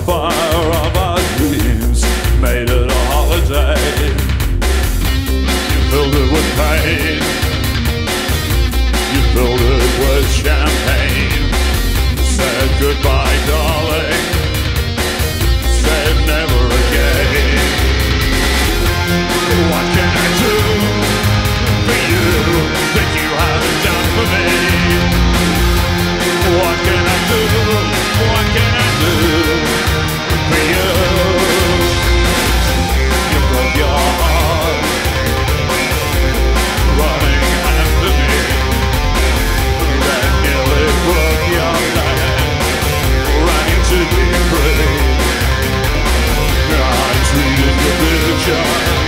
fire of our dreams, made it a holiday. You filled it with pain, you filled it with champagne. Said goodbye, darling, said never again. What can I do for you that you haven't done for me? What can I do? What can I do for you? You broke your heart running after me. That nearly broke your leg, running to be free. I treated your picture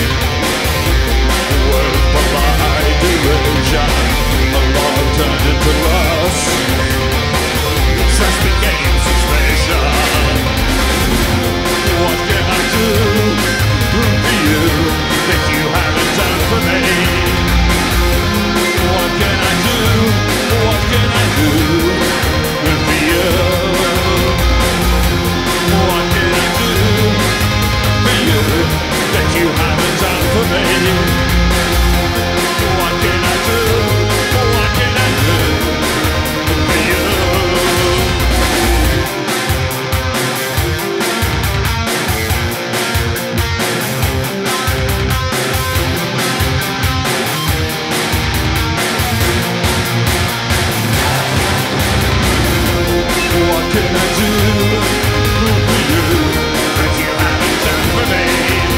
with polite derision. A love turned into lust. Trust became suspicion. What can I do for you that you haven't done for me? What can I do? What can I do for you? What can I do for you that you haven't done for me? What can I do? What can I do for you? What can I do for you that you haven't done for me?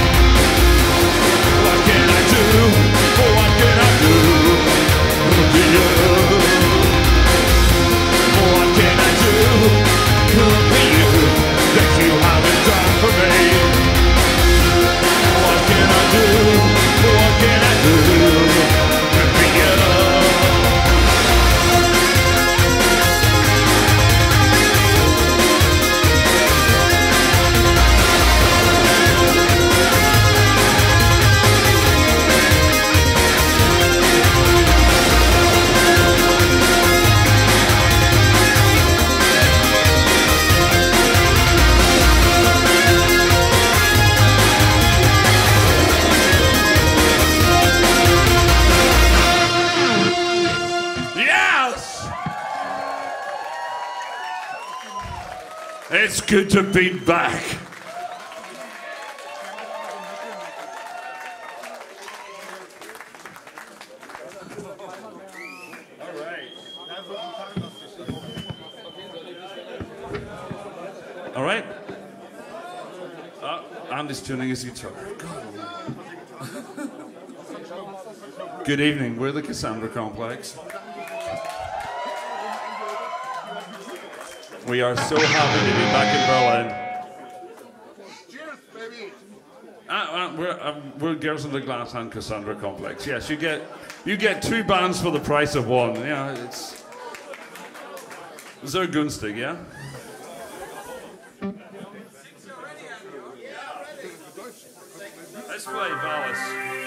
What can I do? What can I do for you? What can I do for you that you haven't done for me? What can I do? What can I do for you? It's good to be back. All right. All right. Andy's tuning his guitar. Good evening. We're the Cassandra Complex. We are so happy to be back in Berlin. Cheers, baby! We're Girls in the Glass and Cassandra Complex. Yes, you get two bands for the price of one. Yeah, it's sehr günstig, yeah? Let's play VALIS.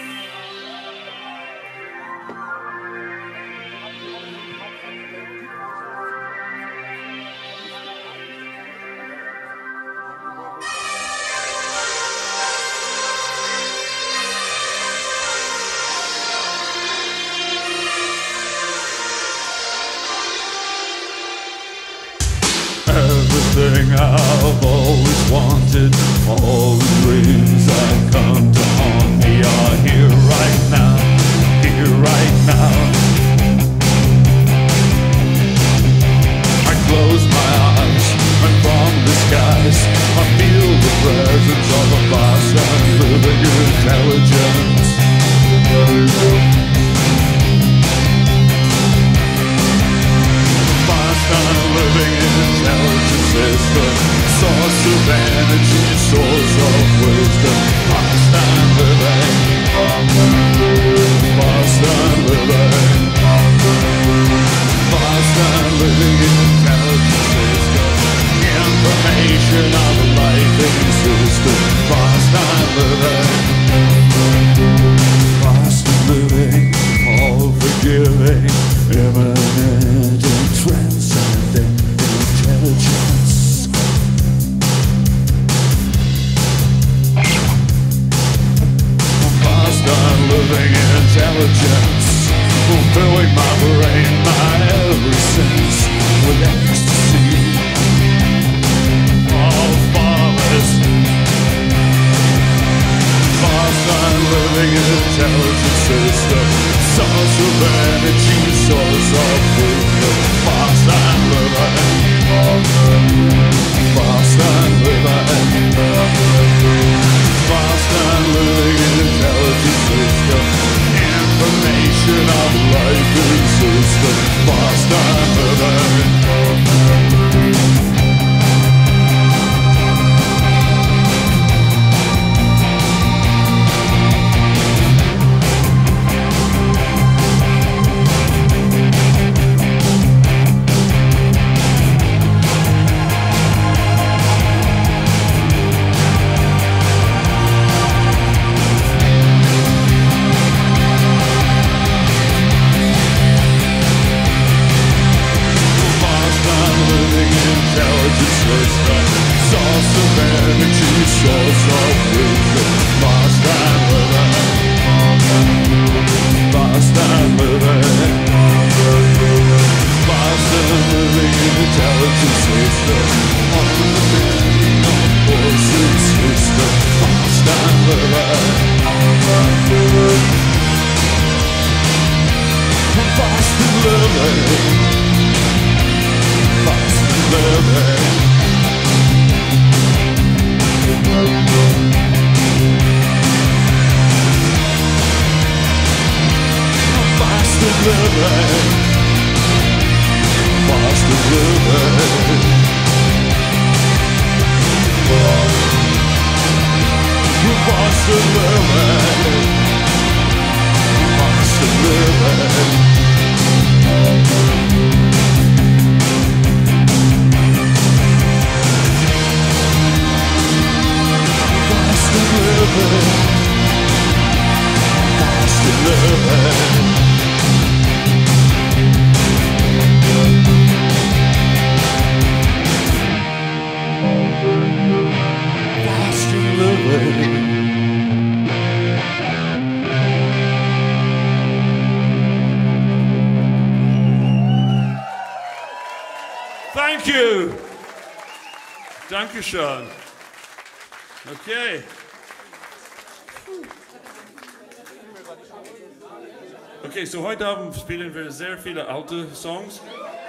Everything I've always wanted, all the dreams that come to haunt me are here right now, here right now. I close my eyes, and from the skies I feel the presence of a vast and living intelligence. Living intelligent system, source of energy, source of wisdom, fast and living, fast and living, fast and living intelligent system, information of a life system, fast and living, fast and living, all forgiving, imminent and transcendent intelligence. system, understanding of voices system, fast and living, fast and living, fast and living. Fast and living, fast and living, fast and living, fast and living. Fast and living, fast and living. Thank you. Dankeschön. Okay. Okay, so heute Abend spielen wir sehr viele alte Songs.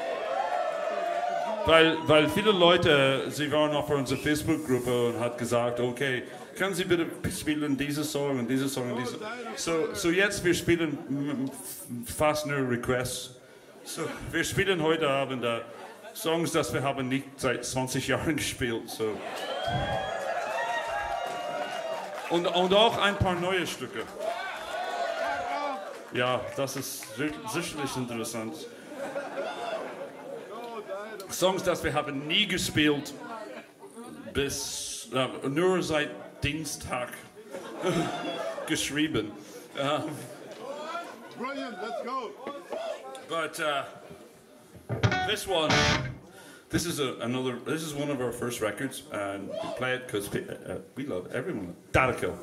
Weil viele Leute, sie waren auf unserer Facebook-Gruppe und hat gesagt, okay, können Sie bitte spielen diese Song und diese Song und diese. So jetzt wir spielen fast nur Requests. So wir spielen heute Abend Songs, das wir haben nicht seit 20 Jahren gespielt. So. Und auch ein paar neue Stücke. Ja, das ist sicherlich interessant. Songs, das wir haben nie gespielt, bis nur seit Dienstag geschrieben. Brilliant, let's go. But this one, this is one of our first records, and we play it because we love it. Everyone. Datakill.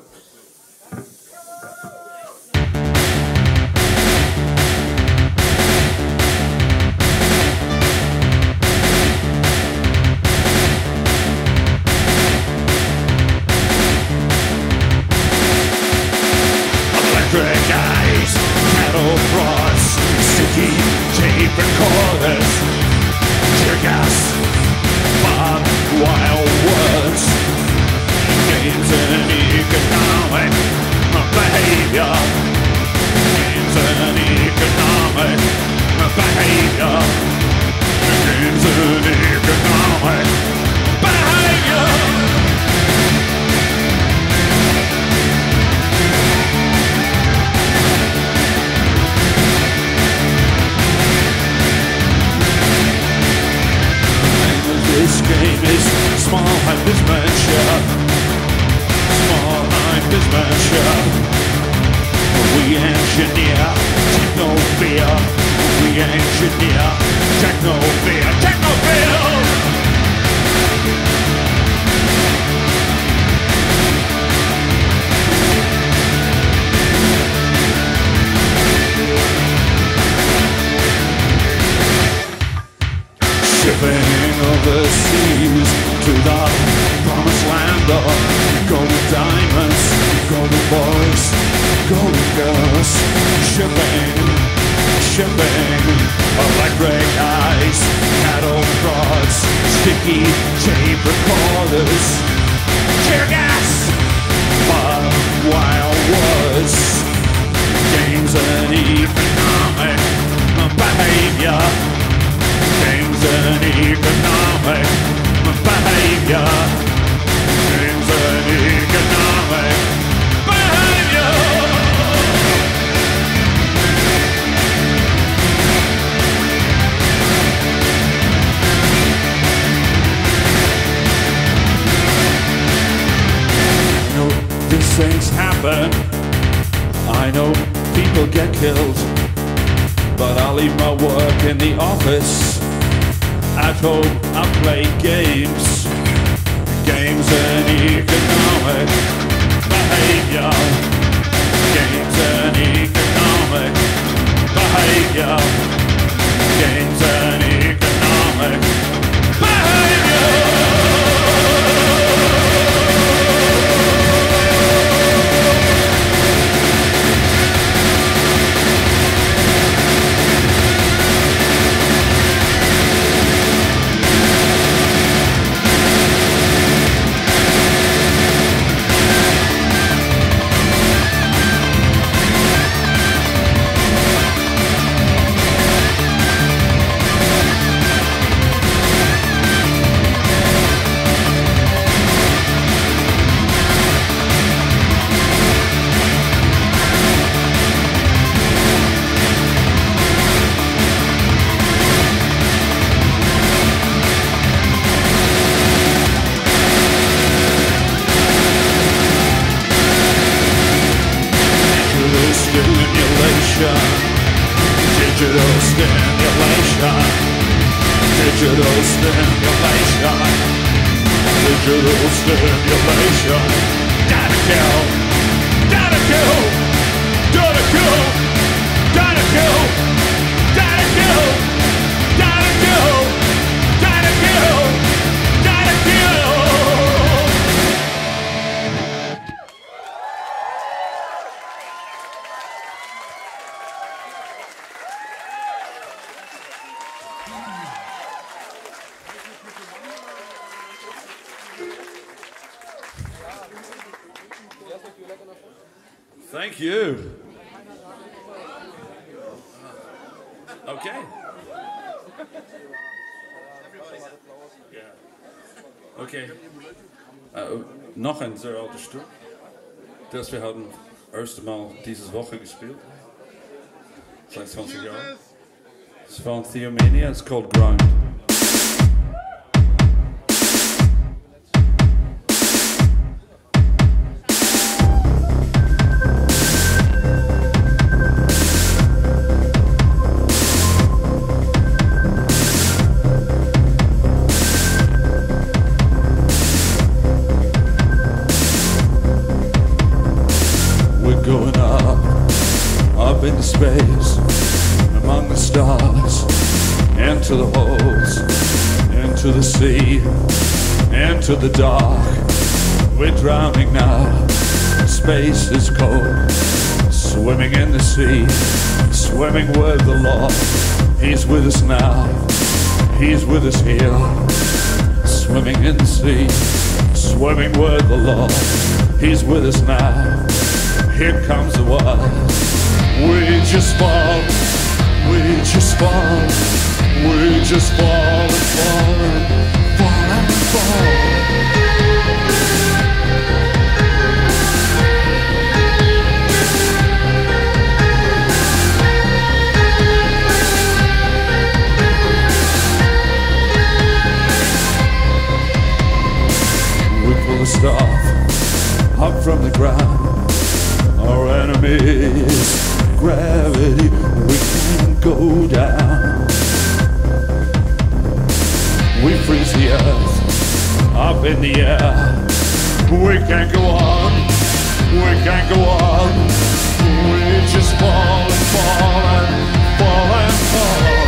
Electric eyes, metal rods, sticky tape recorders, tear gas, barbed wire words, games in economic behavior, games in economic behavior, games in economic behavior. This game is small hypersmanship, small hypersmanship. We engineer techno-fear, we engineer techno-fear, techno-fear. Shipping overseas to the promised land of golden diamonds, golden boys, golden girls. Shipping electric eyes, cattle prods, sticky tape recorders, tear gas, barbed wire words, games and economic behavior. Games and economic behavior. Games and economic behavior. I know these things happen. I know people get killed. But I leave my work in the office. At home I play games, games and economic behavior, games and economic behavior, games and economic behavior. digital stimulation, digital stimulation. Datakill, Datakill, Datakill, Datakill, Datakill, Datakill, Datakill, Datakill. Thank you. Okay. Yeah. Okay. Noch ein sehr altes Stück, das wir haben erste Mal diese Woche gespielt. Seit 20 Jahren. Es ist von Theomania, it's called Ground. Into space, among the stars, into the holes, into the sea, into the dark. We're drowning now. Space is cold, swimming in the sea, swimming with the Lord. He's with us now, He's with us here, swimming in the sea, swimming with the Lord. He's with us now. Here comes the world. We just fall, we just fall, we just fall and fall and fall and fall. We pull the stuff up from the ground, our enemies. Gravity, we can't go down. We freeze the earth up in the air. We can't go on, we can't go on. We just fall and fall and fall and fall.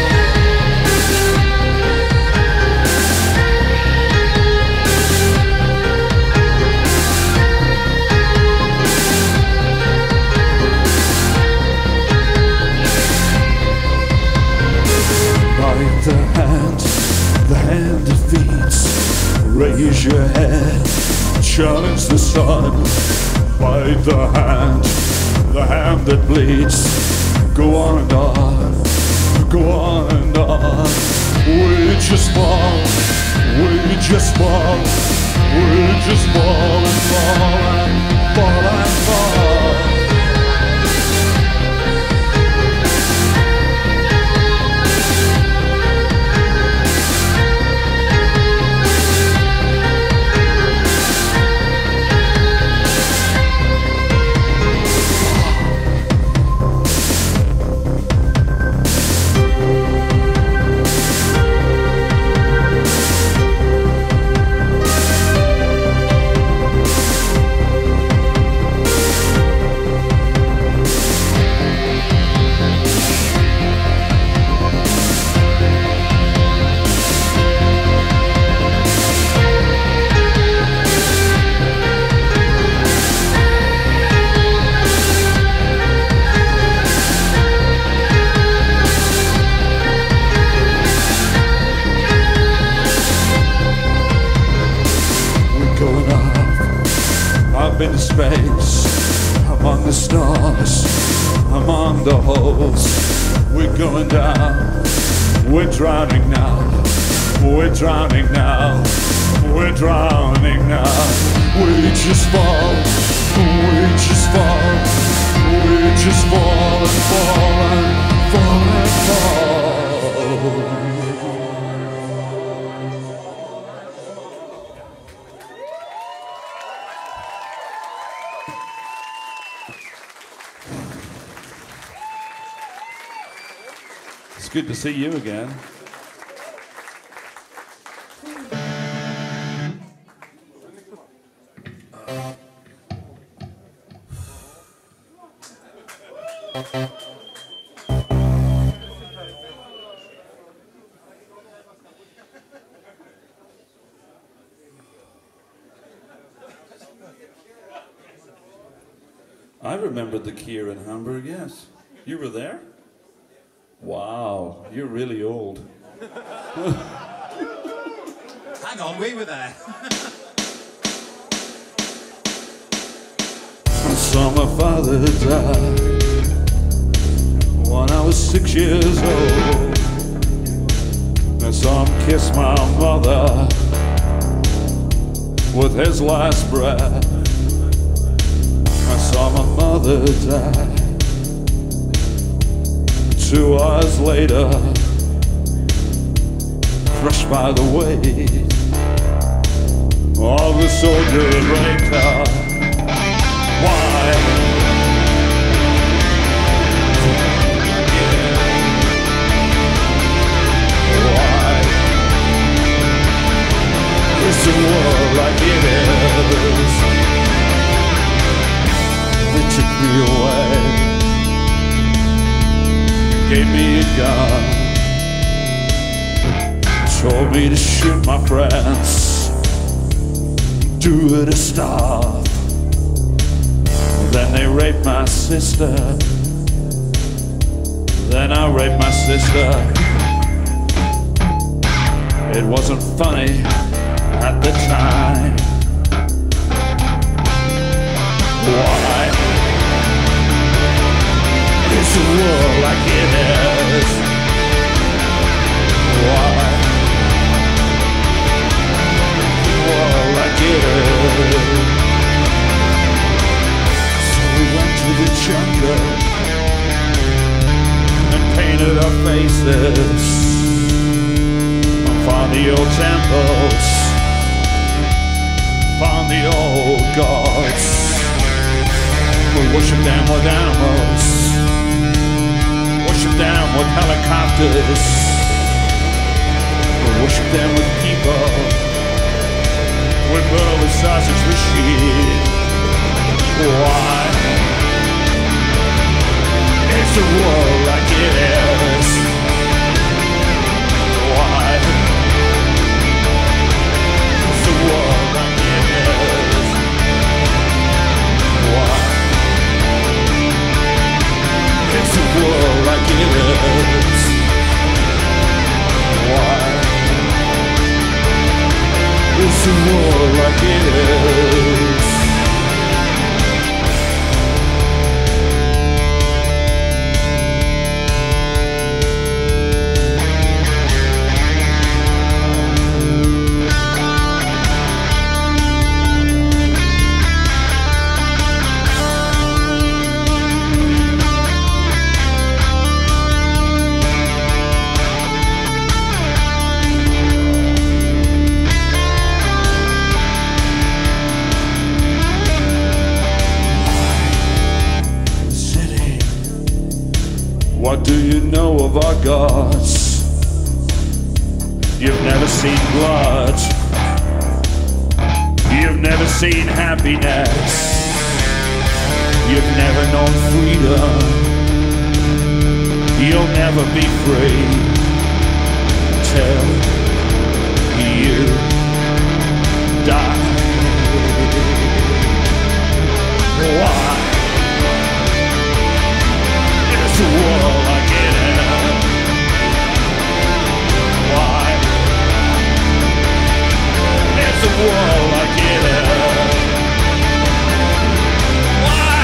The hand defeats. Raise your head, challenge the sun. Bite the hand that bleeds. Go on and on, go on and on. We just fall, we just fall, we just fall and fall and fall and fall. Into space, among the stars, among the holes. We're going down, we're drowning now, we're drowning now, we're drowning now. We just fall, we just fall, we just fall and fall and fall and fall. It's good to see you again. I remembered the Kier in Hamburg, yes. You were there? Wow, you're really old. Hang on, we were there. I saw my father die when I was 6 years old. I saw him kiss my mother with his last breath. I saw my mother die 2 hours later, crushed by the weight of the soldier that raped her. Why? Why is the world like it is? They took me away, gave me a gun, told me to shoot my friends, do it to stop. Then they raped my sister. Then I raped my sister. It wasn't funny at the time. Why is the world like it is? Why is the world like it is? So we went to the jungle and painted our faces, found the old temples, found the old gods. We worship them with animals, worship them with helicopters, we worship them with people, we build a sausage machine. Why is the world like it is? Why is the world like it is? Why is the world like it is? Why is the world like it is? What do you know of our gods? You've never seen blood. You've never seen happiness. You've never known freedom. You'll never be free till you die. Why is the world like it is? Why is the world like it is? Why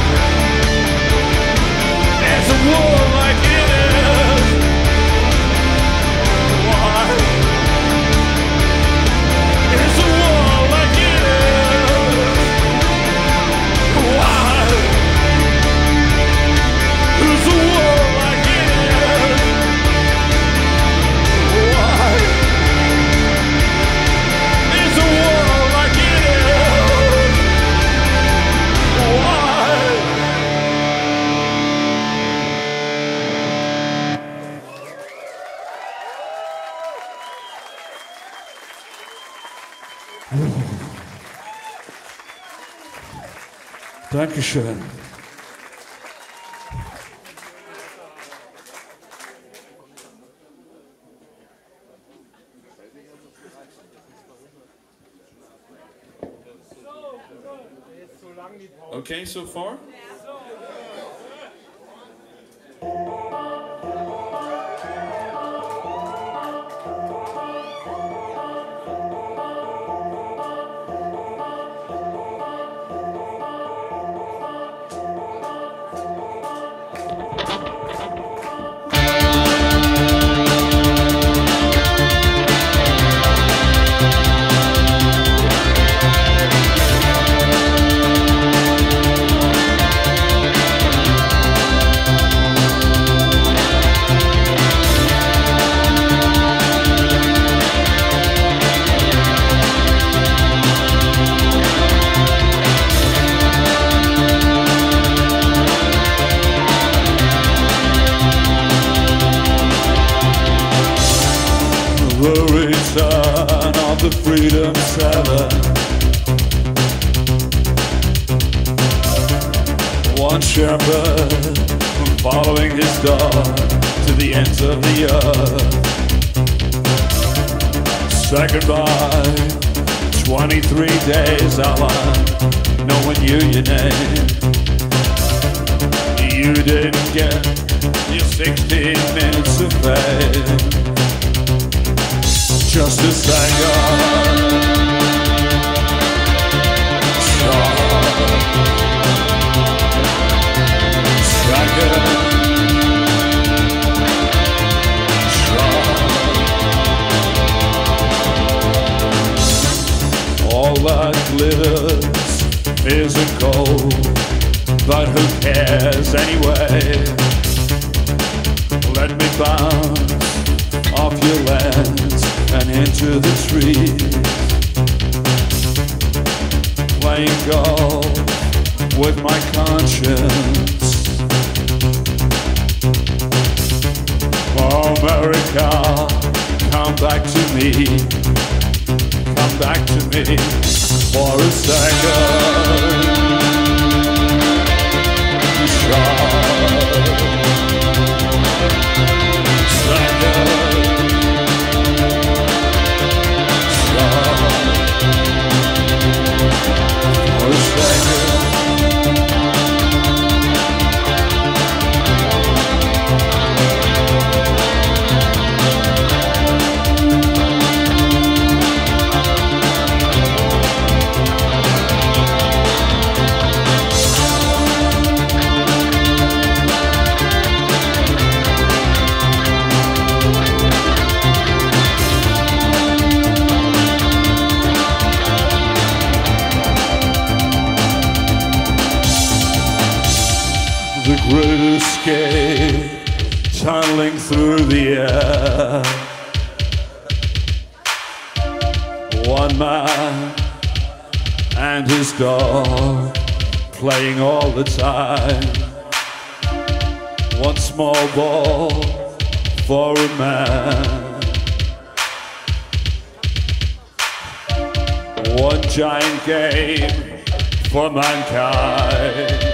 is the world like it is? Why is the world like it is? Why is the world like it is? Why is the world like it is? Why? Dankeschön. Okay, so far? The Freedom Seller. One shepherd following his dog to the ends of the earth. Second by 23 days, no one knew your name. You didn't get your 16 minutes of fame. Just a second. All that glitters isn't gold, but who cares anyway? Let me bounce off your lands and into the trees, playing golf with my conscience. Oh, America, come back to me, come back to me for a second. The great escape, tunneling through the air. One man and his dog playing all the time. One small ball for a man. One giant game for mankind.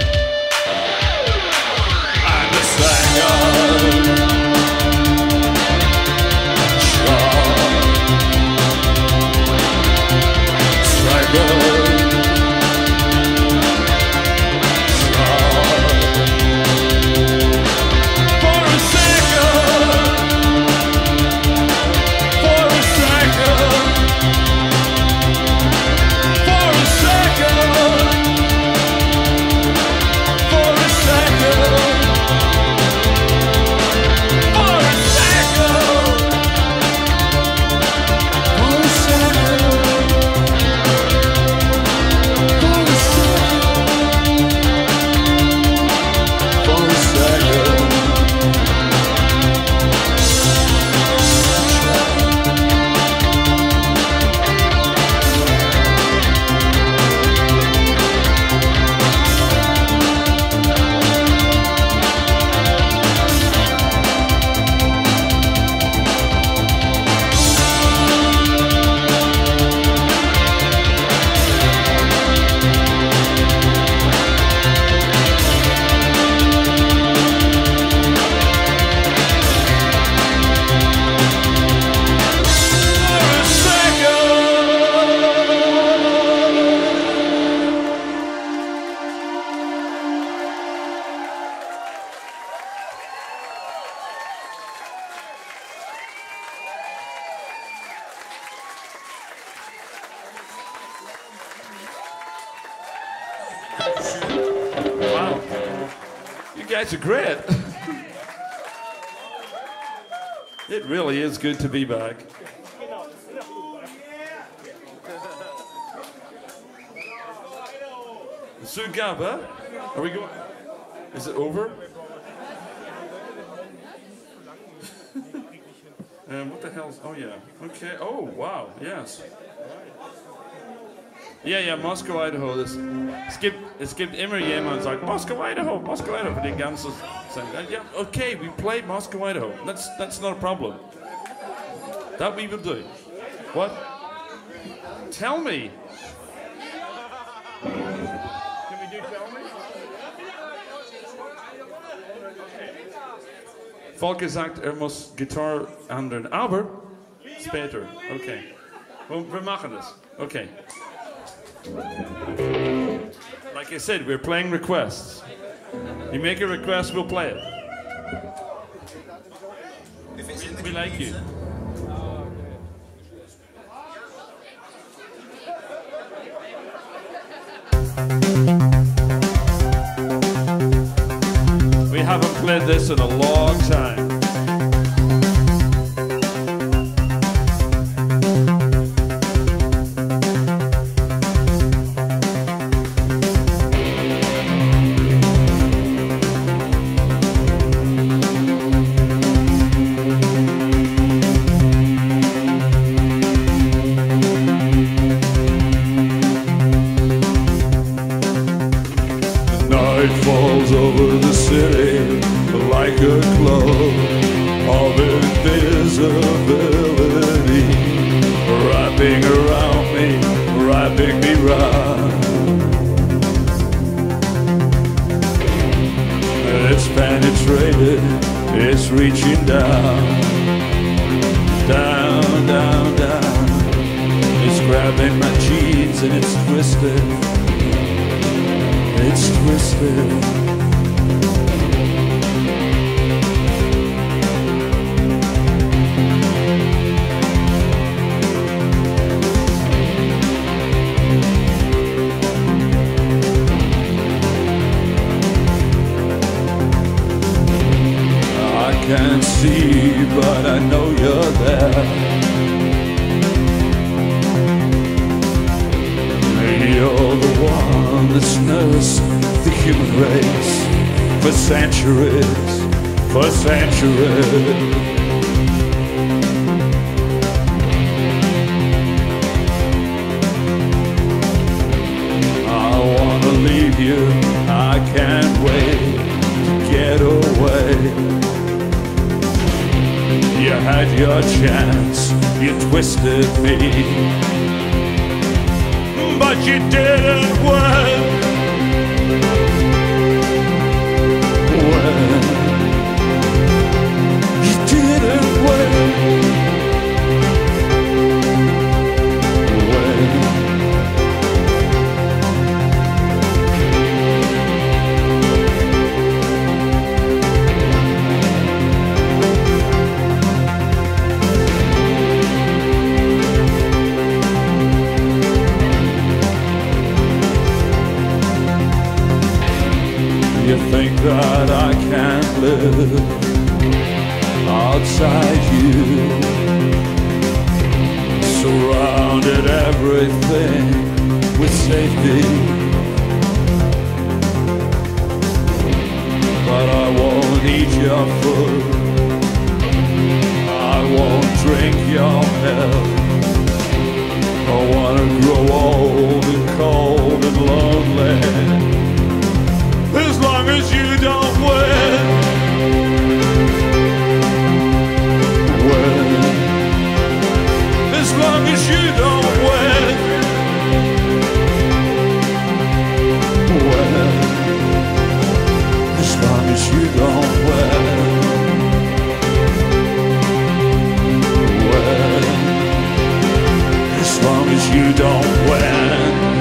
Wow. You guys are great. It really is good to be back. Sugaba, are we going? Is it over? What the hell's? Oh yeah. Okay. Oh wow. Yes. Ja, Moscow, Idaho. Es gibt immer jemand, der sagt Moscow, Idaho für die ganze Zeit. Yeah, okay, we played Moscow, Idaho. That's not a problem. That we will do. What? Tell me. Can we do tell me? Volker sagt, muss Gitarre ändern, aber später. Okay. Wir machen das. Okay. Like I said, we're playing requests. You make a request, we'll play it. We like you. We haven't played this in a long time. Falls over the city like a cloak of invisibility, wrapping around me, wrapping me round. It's penetrated, it's reaching down, down, down, down. It's grabbing my jeans and it's twisted. It's twisted. I can't see, but I know you're there. You're the one that's nursed the human race for centuries, for centuries. I wanna leave you, I can't wait to get away. You had your chance, you twisted me, but you didn't win. You didn't win. You think that I can't live outside you, surrounded everything with safety, but I won't eat your food, I won't drink your milk. I wanna grow old and cold and lonely, as long as you don't win. As long as you don't win. As long as you don't win. As long as you don't win.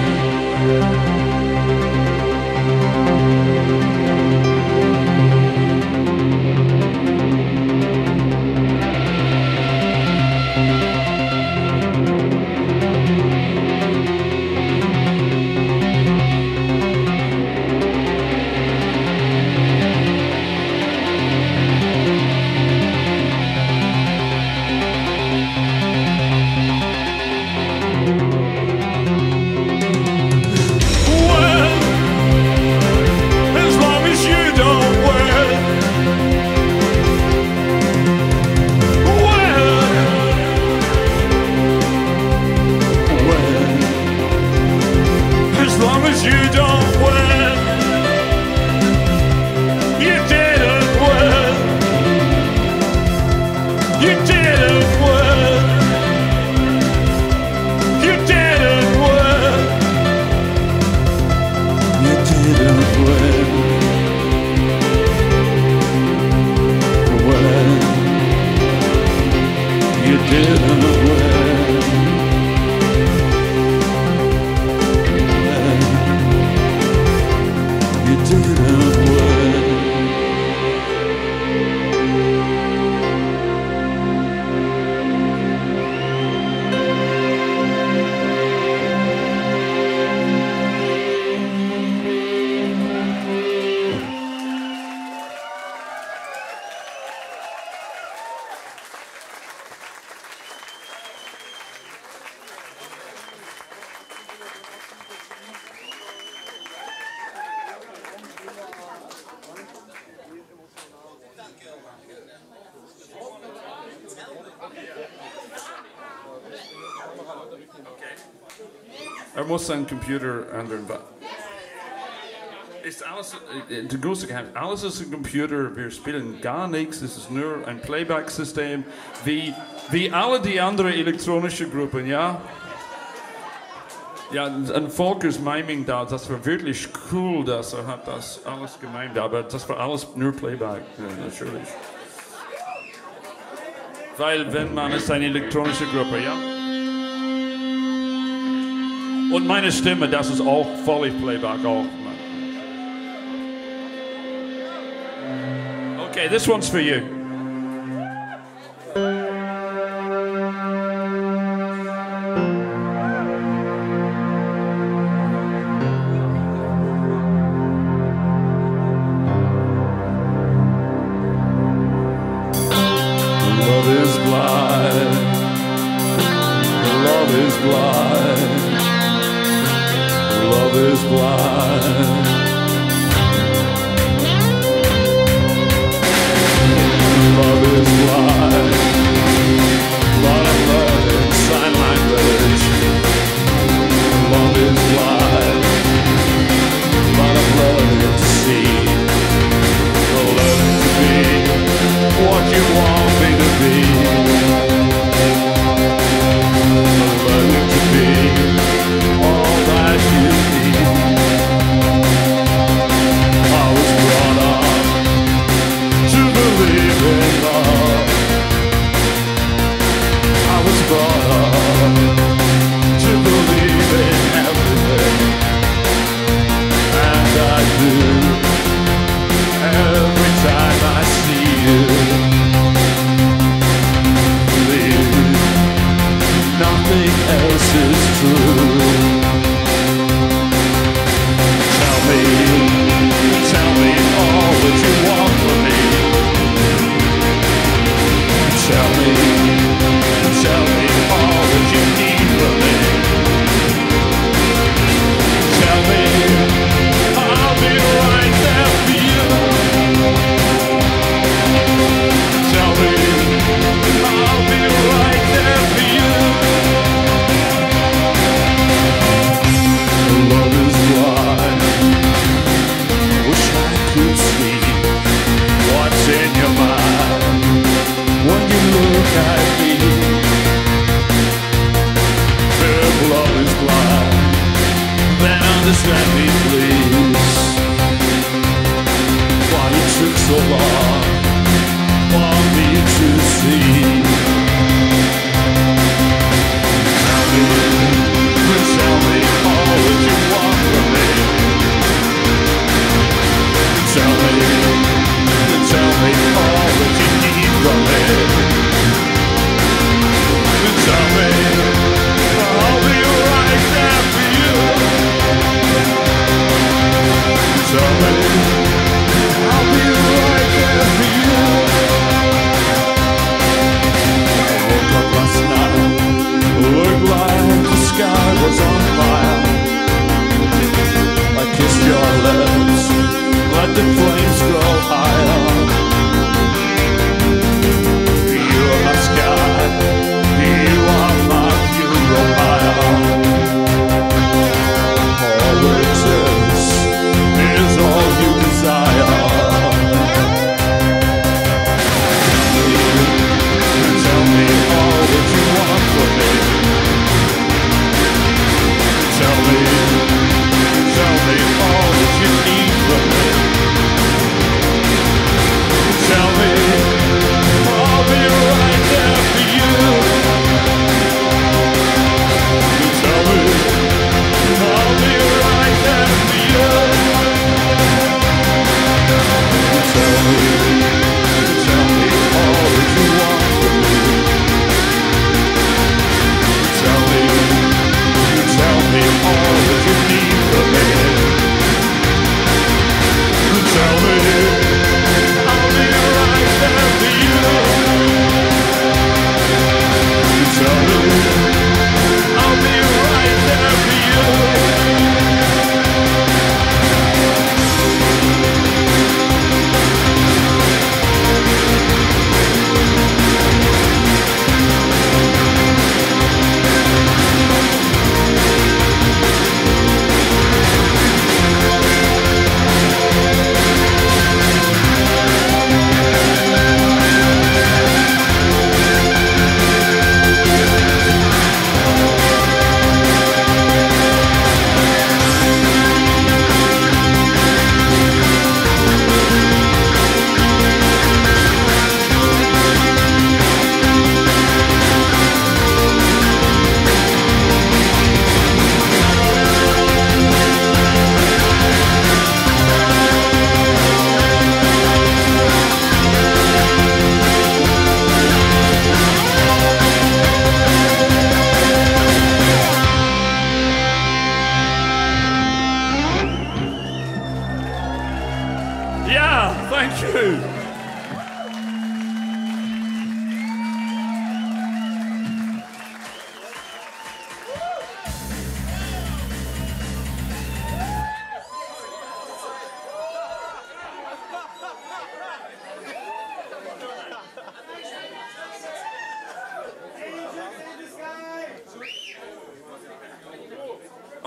Er muss sein Computer ändern. Ist alles, der große Geheimnis, alles ist ein Computer, wir spielen gar nichts, es ist nur ein Playback-System, wie alle die anderen elektronischen Gruppen, ja? Ja, und Volkers Miming da, das war wirklich cool, dass er hat das alles gemimt, aber das war alles nur Playback, ja, natürlich. Weil wenn man ist eine elektronische Gruppe, ja? Und meine Stimme, das ist auch völlig Playback auch. Okay, this one's for you. Love is blind. Love is blind. Love is blind. Love is blind. Lot of love in sign language. Love is blind. Lot of love to see. Love to be what you want me to be. Love to be all that you need. I was brought up to believe in love. I was brought up to believe in everything, and I do every time I see you. Believe nothing else is true. Tell me all that you want from me. Tell me all that you need.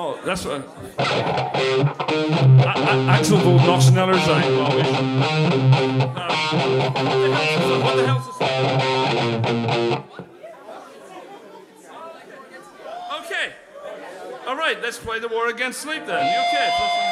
Oh, that's what... Axel wil nog sneller zijn, geloof ik. What the hell is this? Okay. All right, let's play the War Against Sleep then. You okay?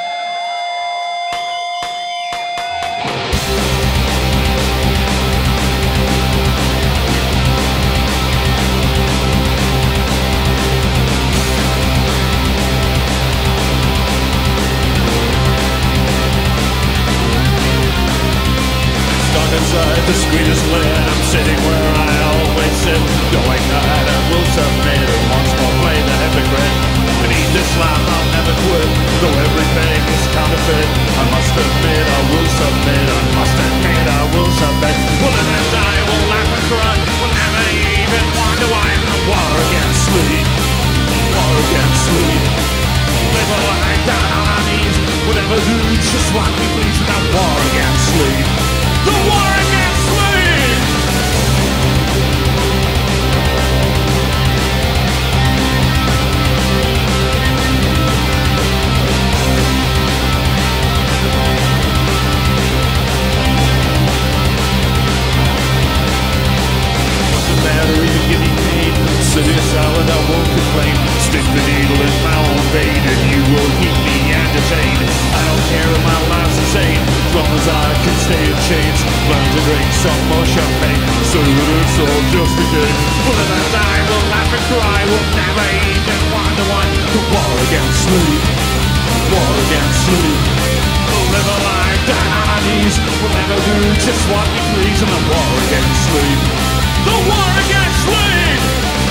Inside the screen is lit, I'm sitting where I always sit, knowing that I will submit and once more play the hypocrite. Beneath this slime I'll never quit, though everything is counterfeit. I must admit I will submit, I must admit I will submit. Will it end, I will laugh and cry, will never even wonder why I'm in a war against sleep. War against sleep. Live a life down on our knees, we'll never do just what we please without war against sleep. The war against sleep! Doesn't matter even giving pain. City of salad, I won't complain. Stick the needle in my own vein and you will keep me entertained. I don't care if my life's insane, as long as I can stay in chains. Learn to drink some more champagne, so that it's all just a game. Will I die, will laugh and cry, will never even wonder why. The war against sleep, war against sleep. We'll live a life down on our knees, we'll never do just what we please. And the war against sleep, the war against sleep.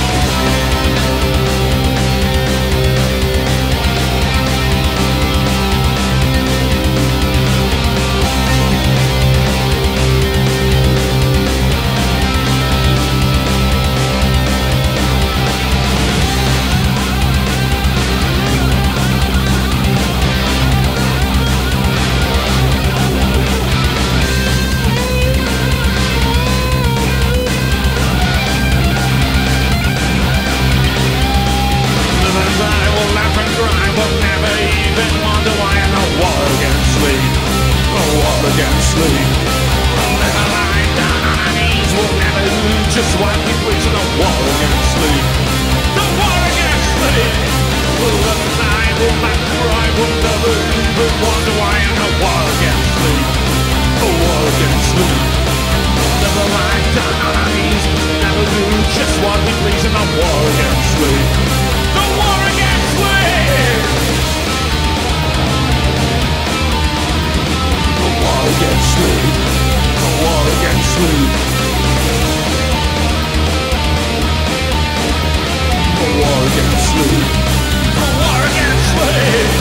Just why we wait to the war against sleep. The war against sleep. We'll let the night, we'll not cry, we'll never even wonder why. In the war against sleep. The war against sleep. Never lie down on our knees, never do just what we please. In the war against sleep. The war against sleep. The war against sleep. The war against sleep. The war against sleep. The war against sleep.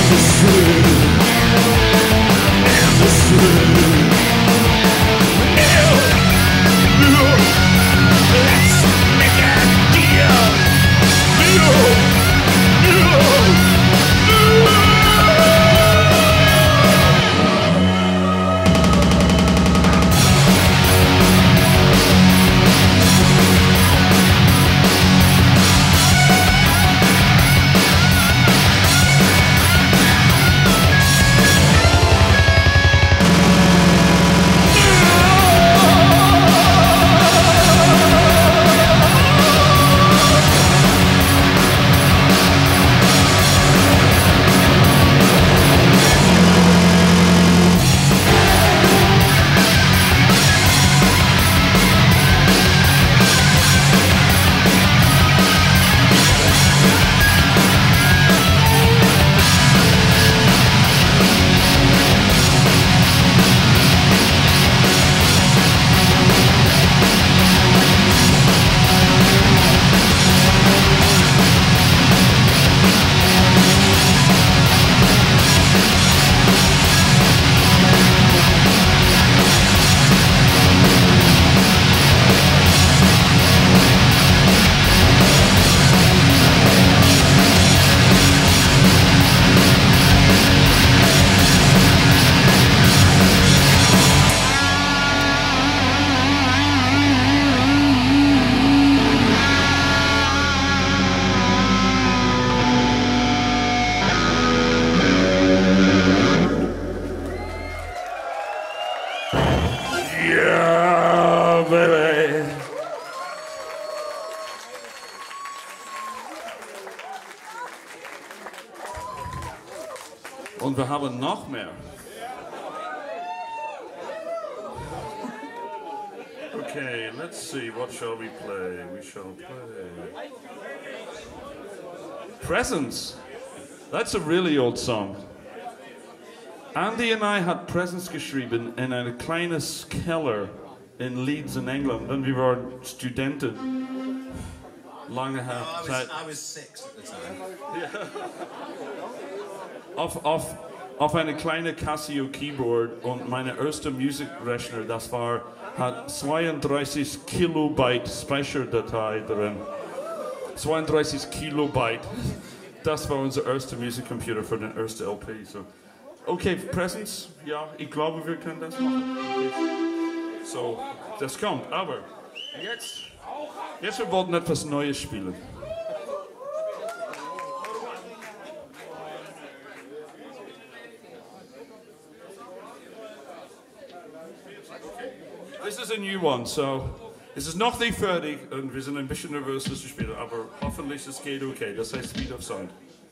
Und wir haben noch mehr. Okay, let's see, what shall we play? We shall play Presents. That's a really old song. Andy and I had Presents geschrieben in een kleine Keller in Leeds in England. Und wir waren Studenten. Lange her. I was 6 at the time. Auf eine kleine Casio Keyboard und meine erste Musikrechner, das hat 32 Kilobyte Speicherdatei drin. 32 Kilobyte. Das war unser erster Musikcomputer für den ersten LP. So. Okay, Presents, ja, ich glaube, wir können das machen. Okay. So, das kommt, aber jetzt wir wollten etwas Neues spielen. This is a new one, so es ist noch nicht fertig und wir sind ein bisschen nervös, das zu spielen, aber hoffentlich es geht okay. Das heißt Speed of Sound.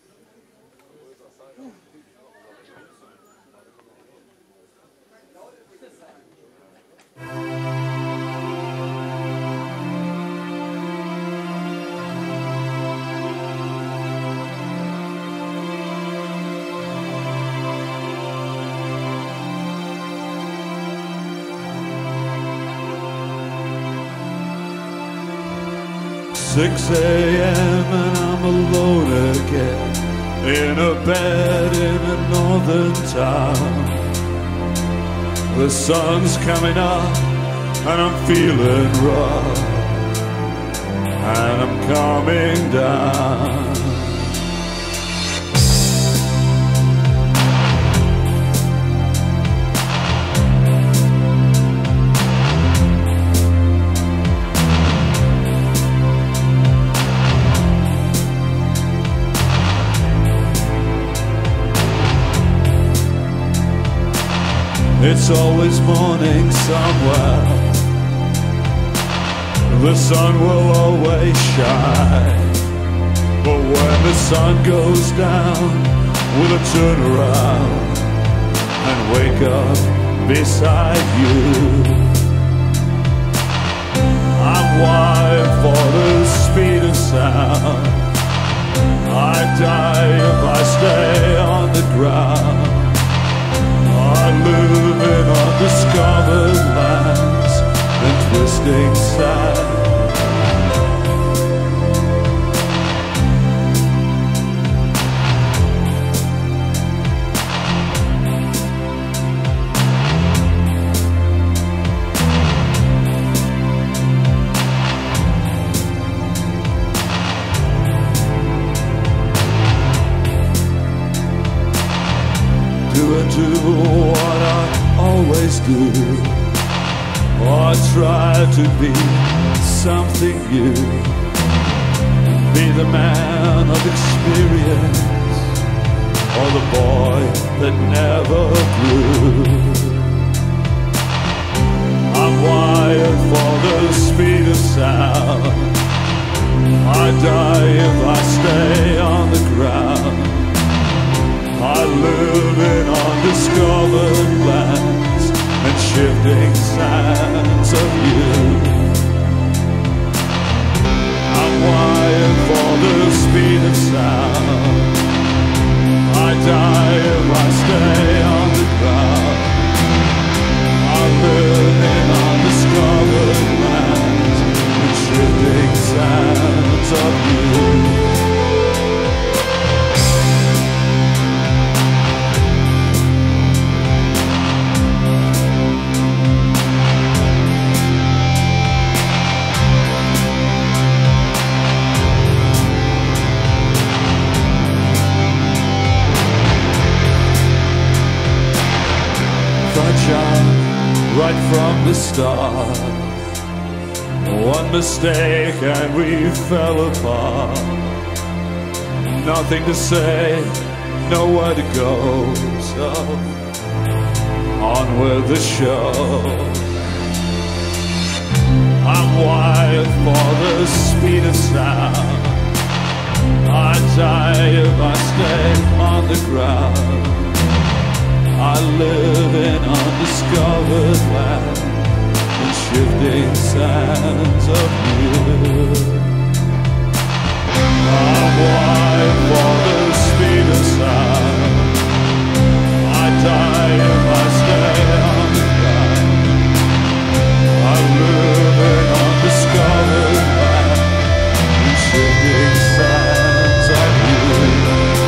Six a.m. and I'm alone again in a bed in a northern town. The sun's coming up and I'm feeling rough and I'm coming down. It's always morning somewhere. The sun will always shine. But when the sun goes down, we'll turn around and wake up beside you. I'm wired for the speed of sound. I die if I stay on the ground. I live in undiscovered lands and twisting sand. Do I do what I always do? Or try to be something new? Be the man of experience, or the boy that never grew? I'm wired for the speed of sound. I die if I stay on the ground. I live in undiscovered lands and shifting sands of you. I'm wired for the speed of sound. I die if I stay on the ground. I live in undiscovered lands and shifting sands of you. Right from the start, one mistake and we fell apart. Nothing to say, nowhere to go, so on with the show. I'm wired for the speed of sound. I die if I stay on the ground. I live in undiscovered land and shifting sands of you. I'm wired for the speed of sound. I die if I stay on the ground. I live in undiscovered land and shifting sands of you.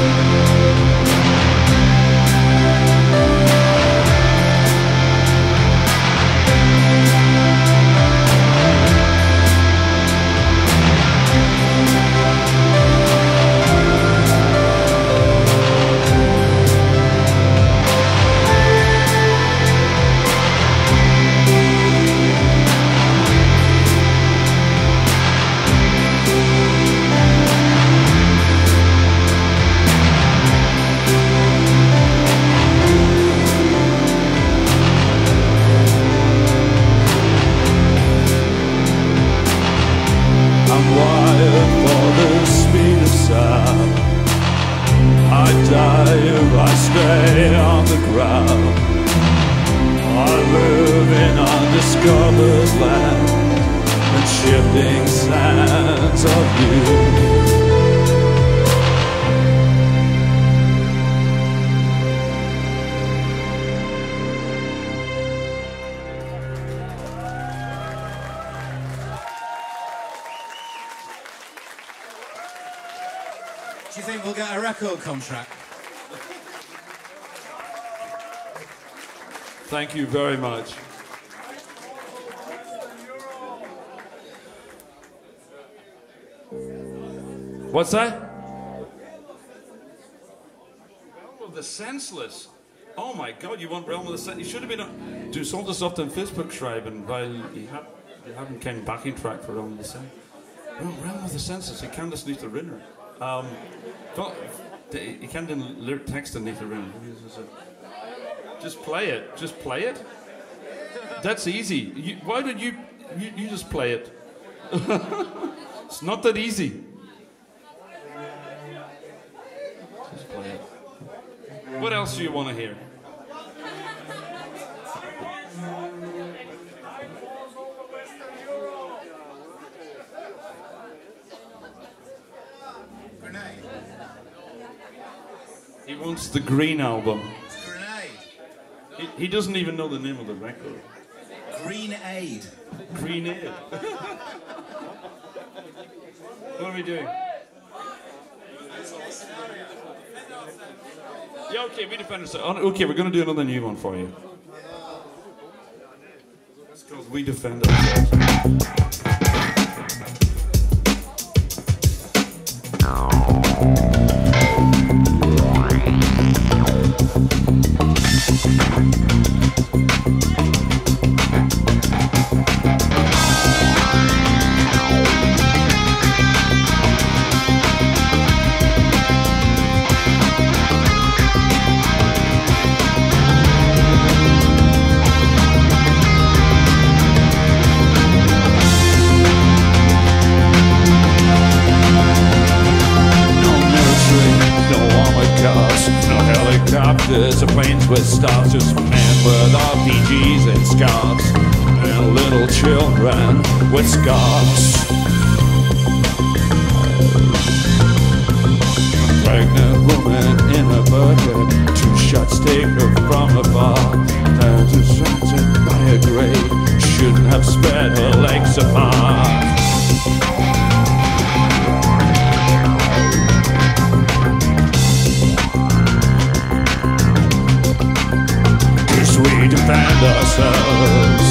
Do you think we'll get a record contract? Thank you very much. What's that? Realm of the Senseless. Oh my God, you want Realm of the Senseless? You should have been... Du solltest auf den Facebook schreiben, weil ich haben keinen Backing Track für Realm of the Senseless. Realm of the Senseless, ich kann das nicht erinnern. Ich kann den Text nicht erinnern. Just play it. Just play it? That's easy. Why don't you just play it? It's not that easy. Just play it. What else do you want to hear? Grenade. He wants the Green album. Grenade. He doesn't even know the name of the record. Green Aid. Green Aid. What are we doing? Yeah, okay, we defend ourselves. Okay, we're going to do another new one for you. It's called We Defend Ourselves. Helicopters or planes with stars, just men with RPGs and scarves, and little children with scarves. A pregnant woman in a bucket, 2 shots take her from afar. There's a sunset by a grave, shouldn't have spread her legs apart. We defend ourselves.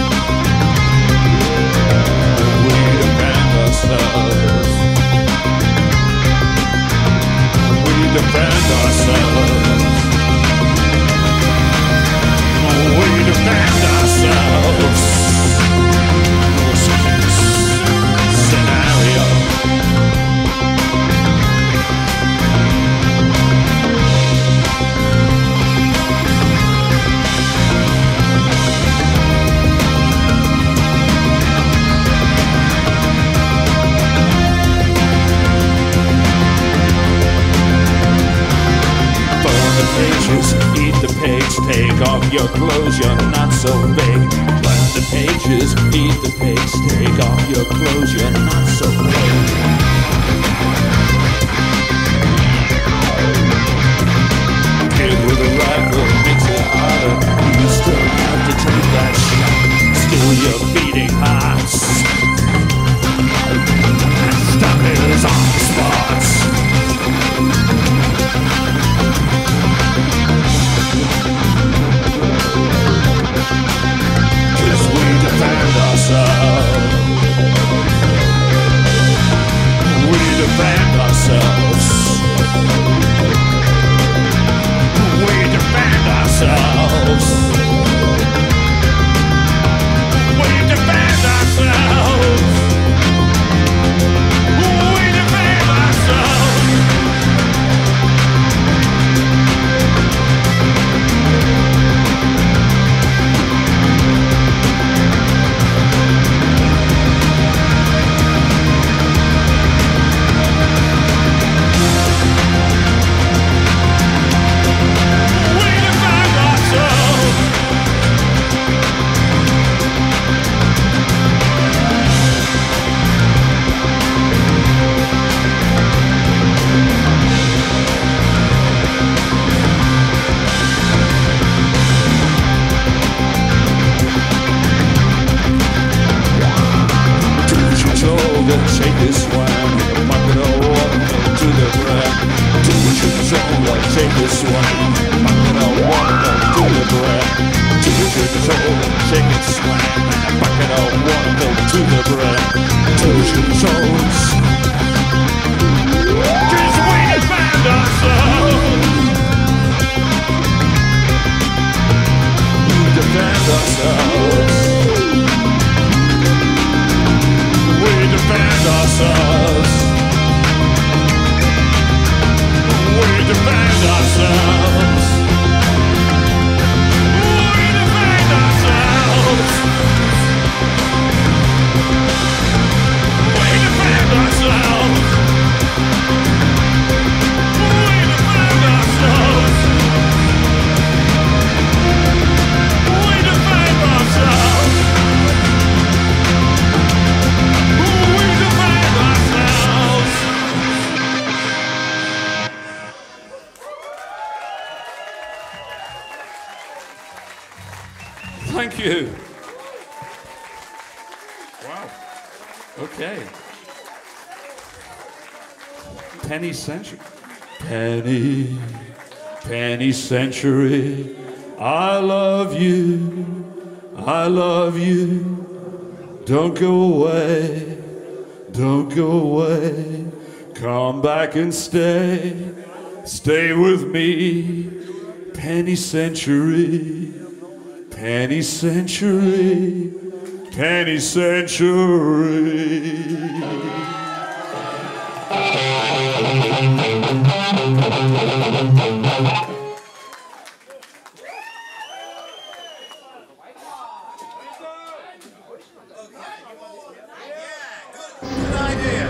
We defend ourselves. We defend ourselves. We defend ourselves. Scenario. Pages, eat the pigs, take off your clothes, you're not so big. Burn the pages, eat the pigs, take off your clothes, you're not so big. Kid with a rifle makes it harder, you still have to take that shot. Still you're beating hearts. Stuff is on the spots. Defend ourselves. We defend ourselves. We defend ourselves. We defend ourselves. We defend ourselves. Take this one, bucket of water to the bread. Tuition's over, take this one, bucket of water to the bread. Tuition's over, take this one, bucket of water to the bread. Tuition's over. Cause we defend ourselves. We defend ourselves. We defend ourselves. We defend ourselves. We defend ourselves. We defend ourselves. We defend ourselves. We defend ourselves. Thank you. Wow. Okay. Penny Century. Penny, Penny Century. I love you. I love you. Don't go away. Don't go away. Come back and stay. Stay with me. Penny century, penny century, penny century. Good idea.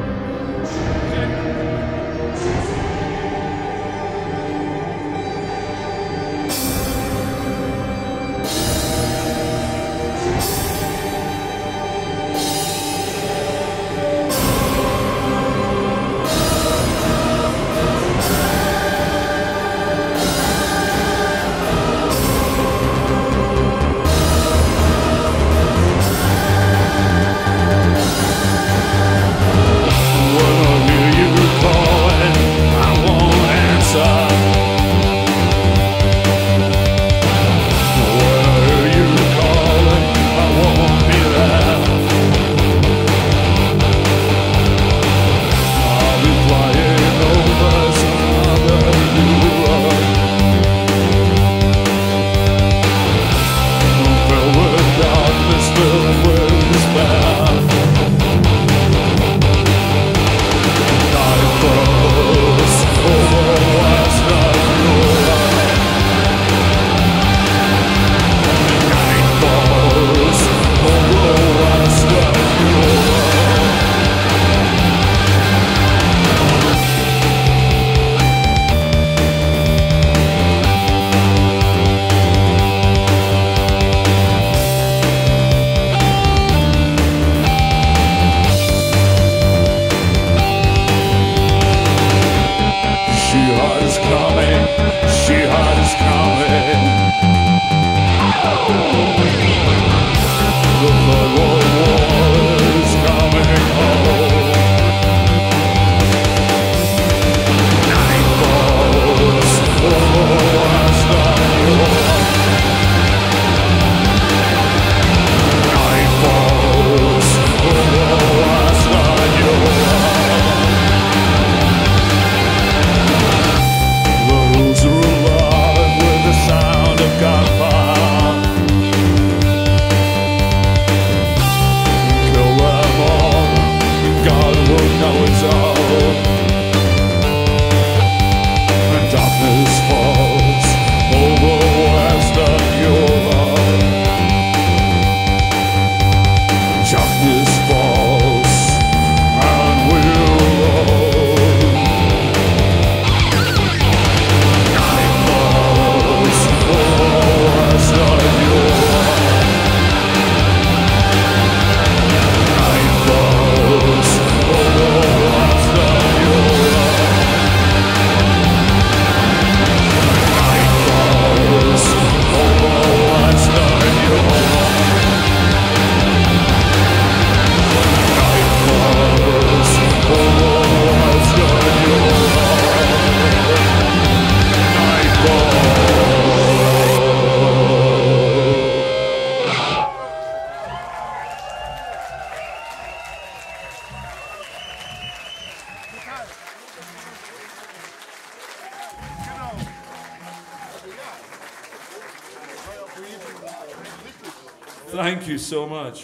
Thank you so much.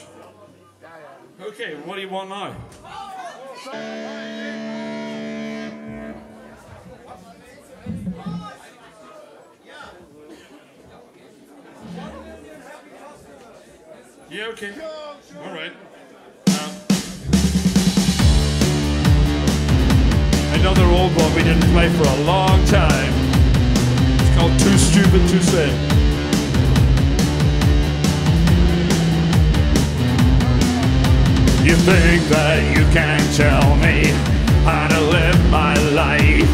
Okay, what do you want now? Yeah, okay. All right. Another old one we didn't play for a long time. It's called Too Stupid to Say. You think that you can tell me how to live my life?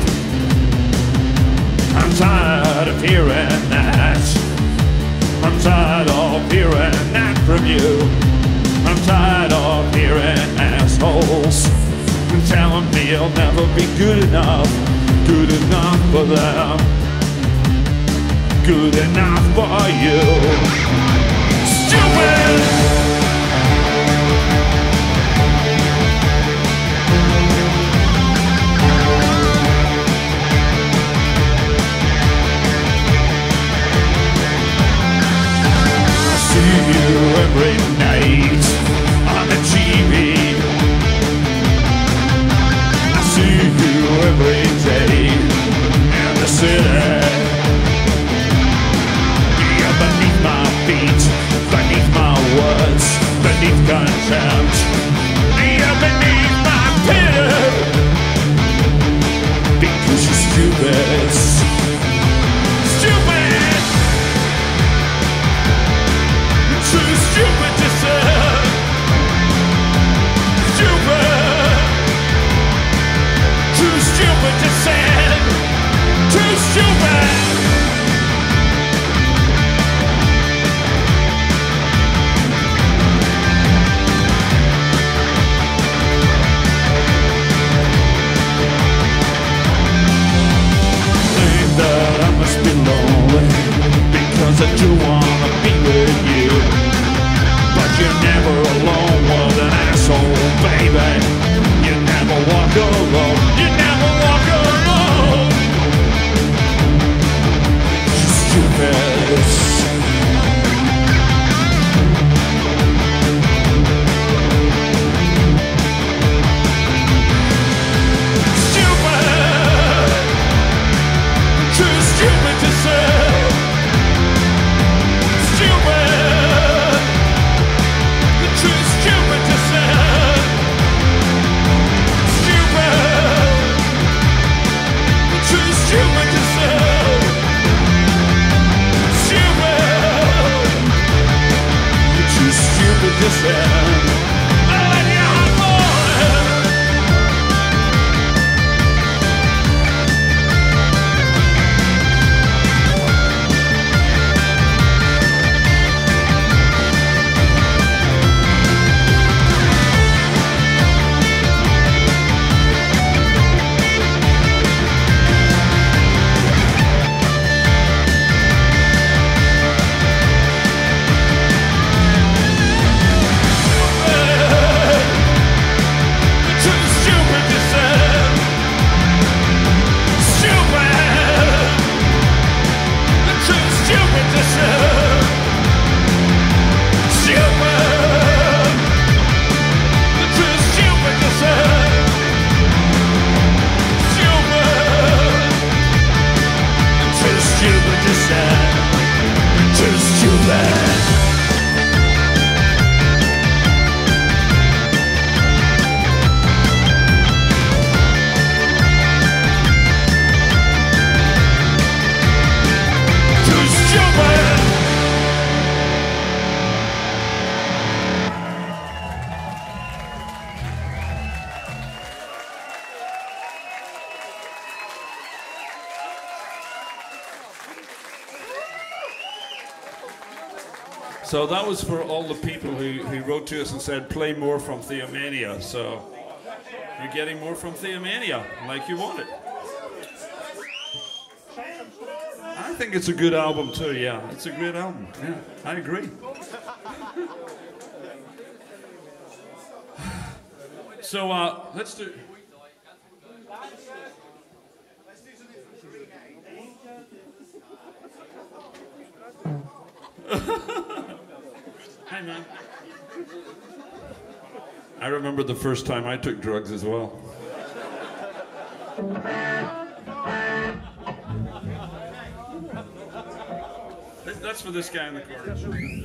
I'm tired of hearing that. I'm tired of hearing that from you. I'm tired of hearing assholes telling me you'll never be good enough for them, good enough for you. Stupid! You're beneath my feet, beneath my words, beneath contempt. You're beneath my pity, because you're stupid. Stupid! Too stupid to serve. Stupid! Too stupid to send. Too stupid! That I must be lonely, because I do wanna be with you. But you're never alone with an asshole, baby. You never walk alone. You never walk alone. You're stupid. Too stupid to serve. Stupid. Too stupid to serve. Stupid. Too stupid to serve. Stupid. Too stupid to serve. I let you have more. So that was for all the people who wrote to us and said, play more from Theomania. So you're getting more from Theomania, like you wanted. I think it's a good album too, yeah. It's a great album, yeah. I agree. So let's do... Hi, man. I remember the first time I took drugs as well. That's for this guy in the corner.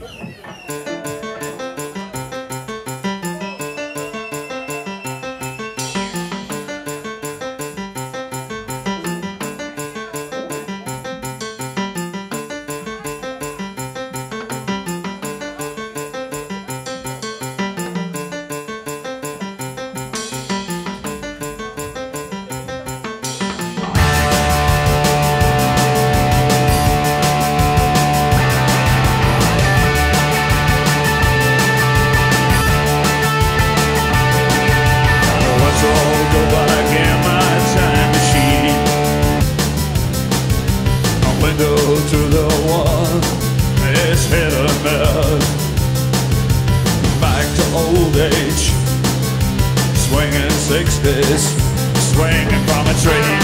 Swinging from a tree.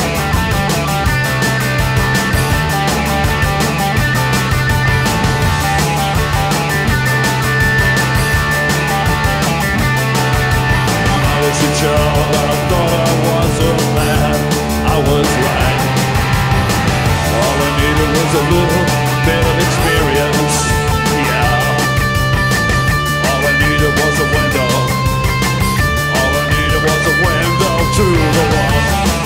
I thought I was a man, I was right. little bit of experience. Yeah. All I needed was a window. All I needed was a window to the wall.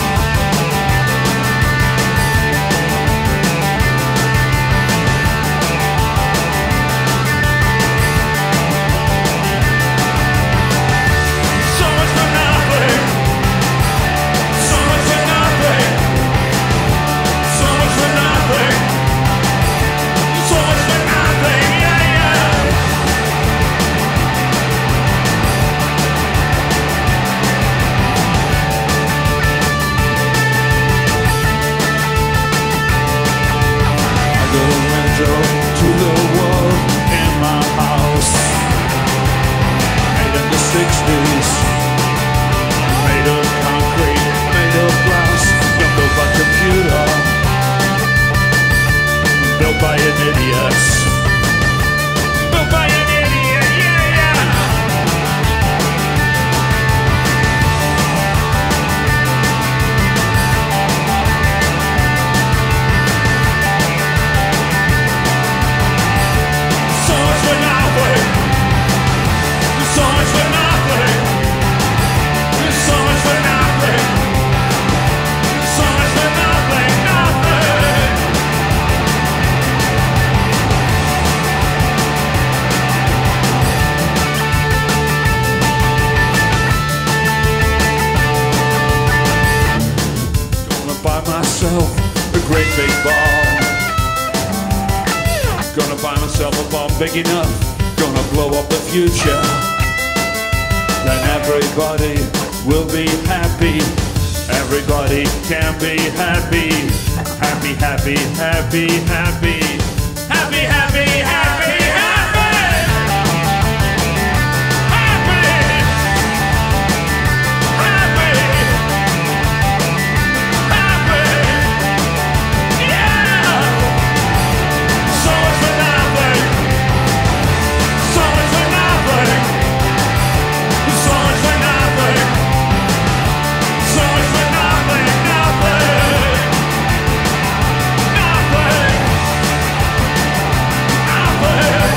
Big enough, gonna blow up the future. Then everybody will be happy. Everybody can be happy. Happy, happy, happy, happy. Happy, happy, happy, happy. Happy. Happy. Happy. Yeah. So much for nothing. So much for nothing. So much for nothing. So much for nothing. Nothing. Nothing. Nothing.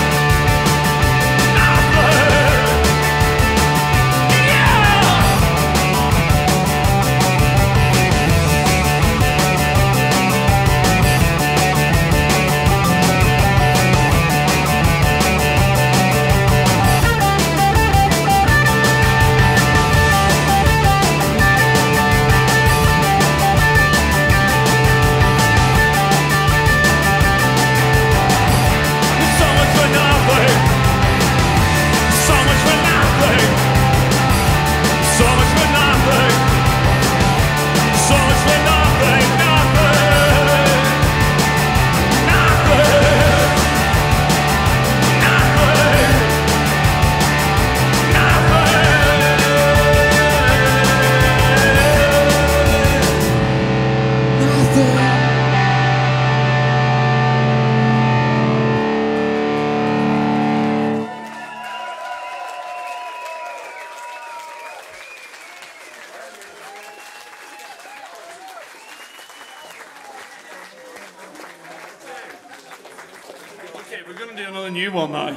New one now.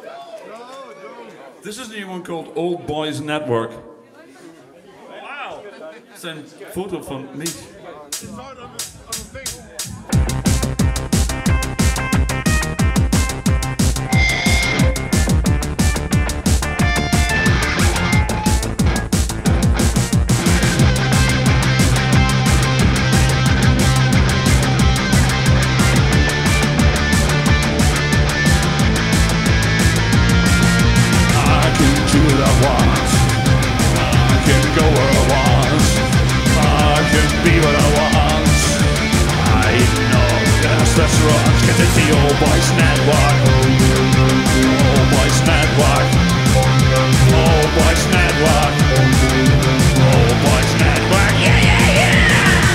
This is a new one called Old Boys Network. Wow! It's a photo from me. It's the Old Boys Network. Old Boys Network. Old Boys Network. Old Boys Network. Yeah, yeah, yeah!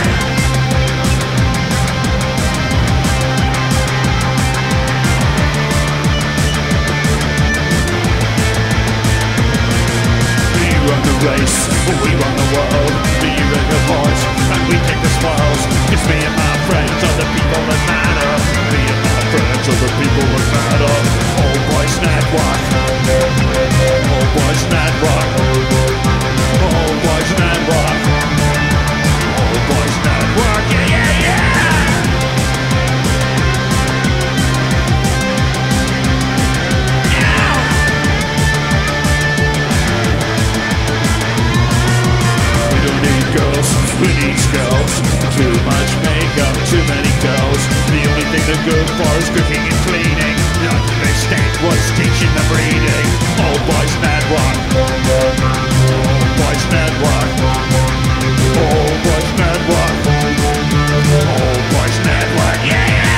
We run the race, we run the world. We run the boys, and we take the spoils. It's me and my friends are the people that matter. doesn't matter. Old boys network. Old boys network. Old boys network. Old boys network. Yeah, yeah, yeah. We don't need girls, we need girls. Too much makeup, too many girls. The only thing they're good for is cooking and cleaning. Not the mistake was teaching them reading. Old boys network. Old boys network. Old boys network. Old boys network. Yeah, yeah.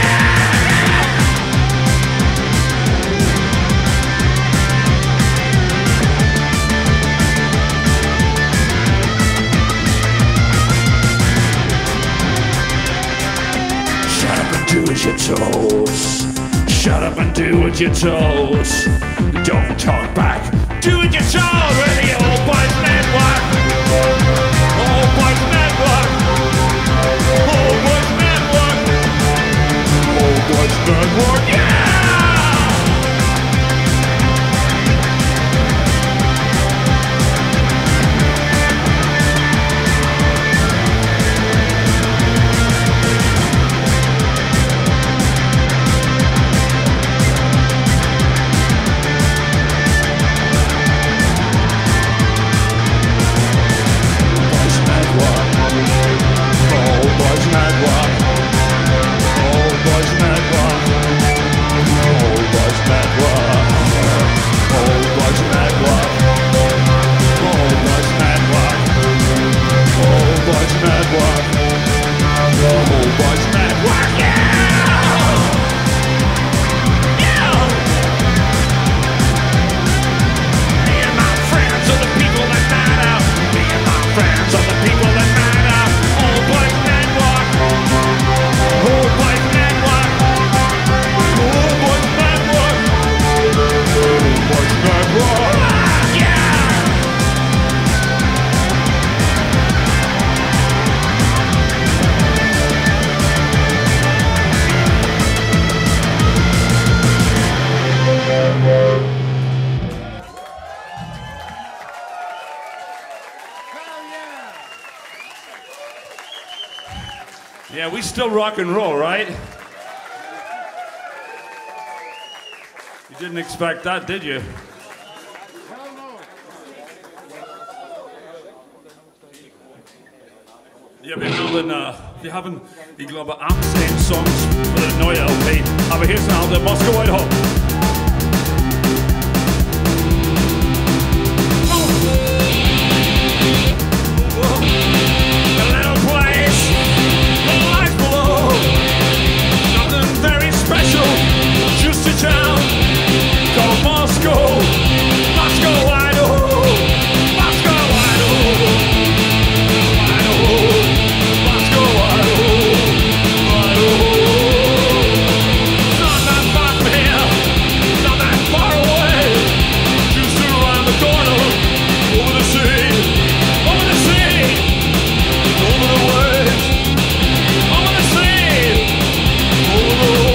Do as you're told. Shut up and do what you're told. Don't talk back. Do what you're told. We're the Old Boys Network. Old Boys Network. Old Boys Network. Old Boys Network. Yeah! Yeah, we still rock and roll, right? You didn't expect that, did you? Ja, wir haben, ich glaube, 18 Songs für eine neue LP. Aber hier ist noch der Moscow Idaho. Just a town called Moscow, Moscow, Idaho, Moscow, Idaho, Idaho, Moscow, Idaho, Idaho. Not that far from here, not that far away, just around the corner, over the sea, over the sea, over the waves, over the sea, over the waves.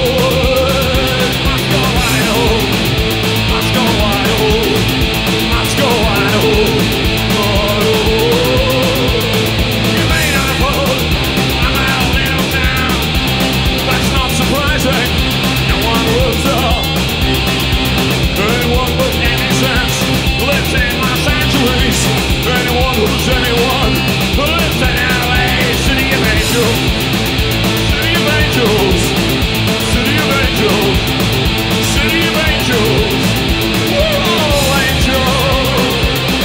Anyone who's anyone who lives in LA, City of Angels, City of Angels, City of Angels, City of Angels, whoa, angels.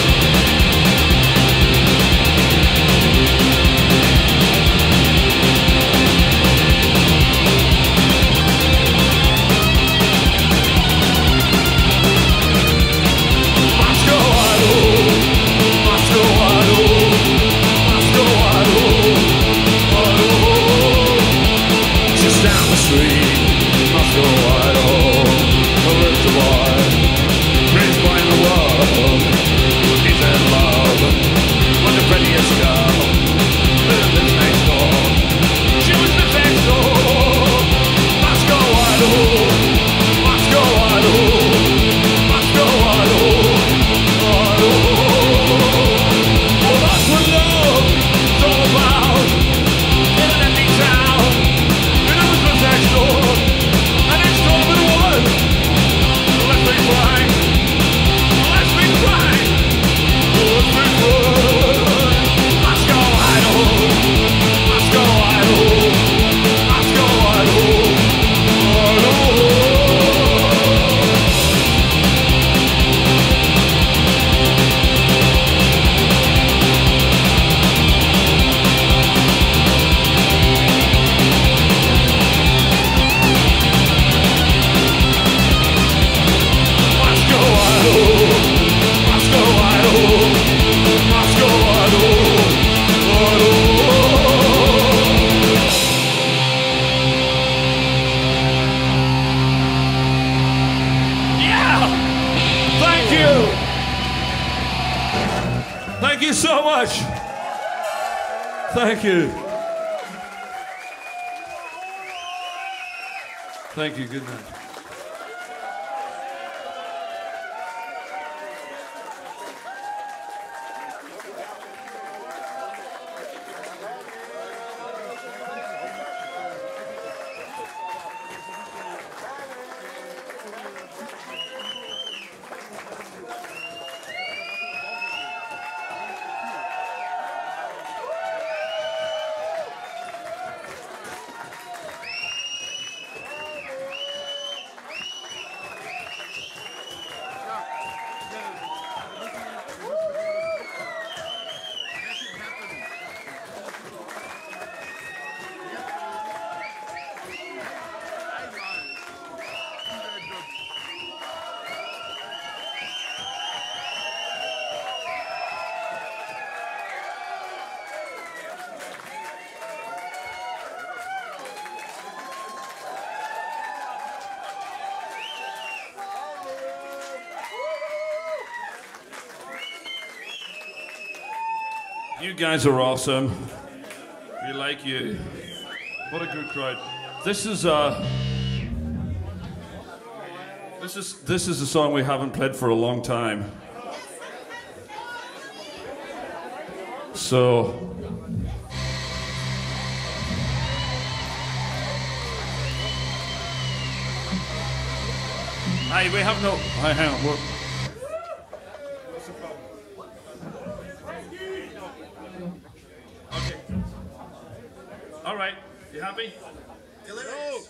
Moscow, Idaho. Moscow, Idaho, Moscow, Idaho, Idaho. Just down the street, Moscow, Idaho, lives a boy, raised by the world. He's in love with the prettiest girl, lives next door. She was the next door. Moscow, Idaho, Thank you so much. Thank you. Thank you. Good night. You guys are awesome. We like you. What a good crowd. This is a song we haven't played for a long time. So hey, we have no. Hang on. What's the problem? Okay. All right. You happy? Delirious.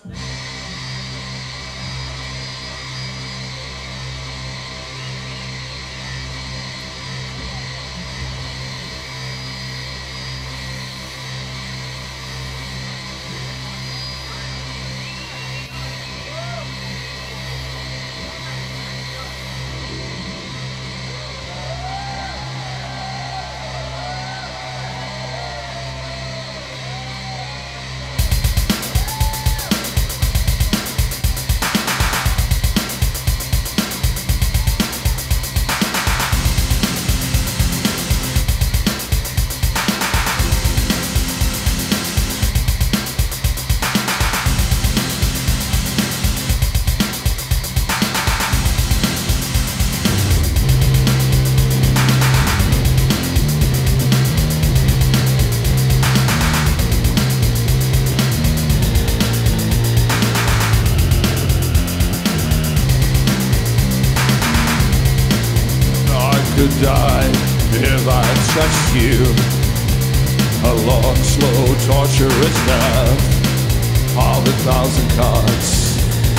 Die if I touched you. A long, slow, torturous death of 1,000 cuts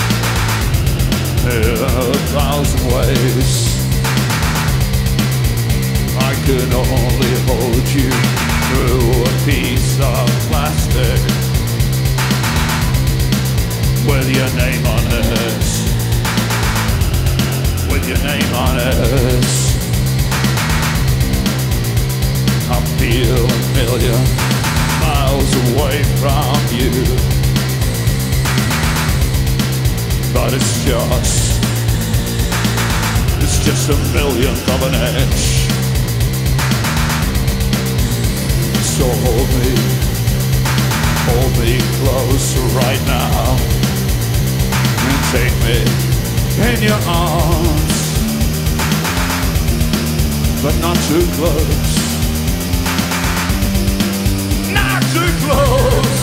in 1,000 ways. I could only hold you through a piece of plastic with your name on it. With your name on it. I feel a million miles away from you, but it's just a millionth of an inch. So hold me close right now, and take me in your arms, but not too close. Too close.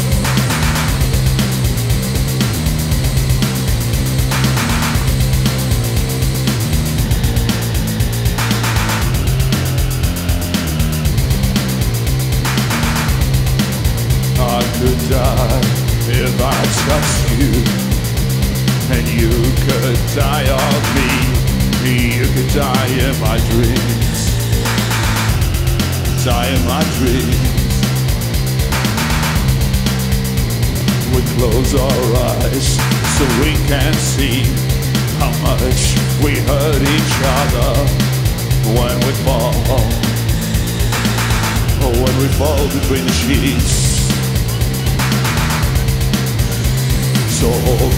I could die if I touched you, and you could die of me. You could die in my dreams. Die in my dreams. We close our eyes so we can see how much we hurt each other when we fall. Or when we fall between the sheets. So hold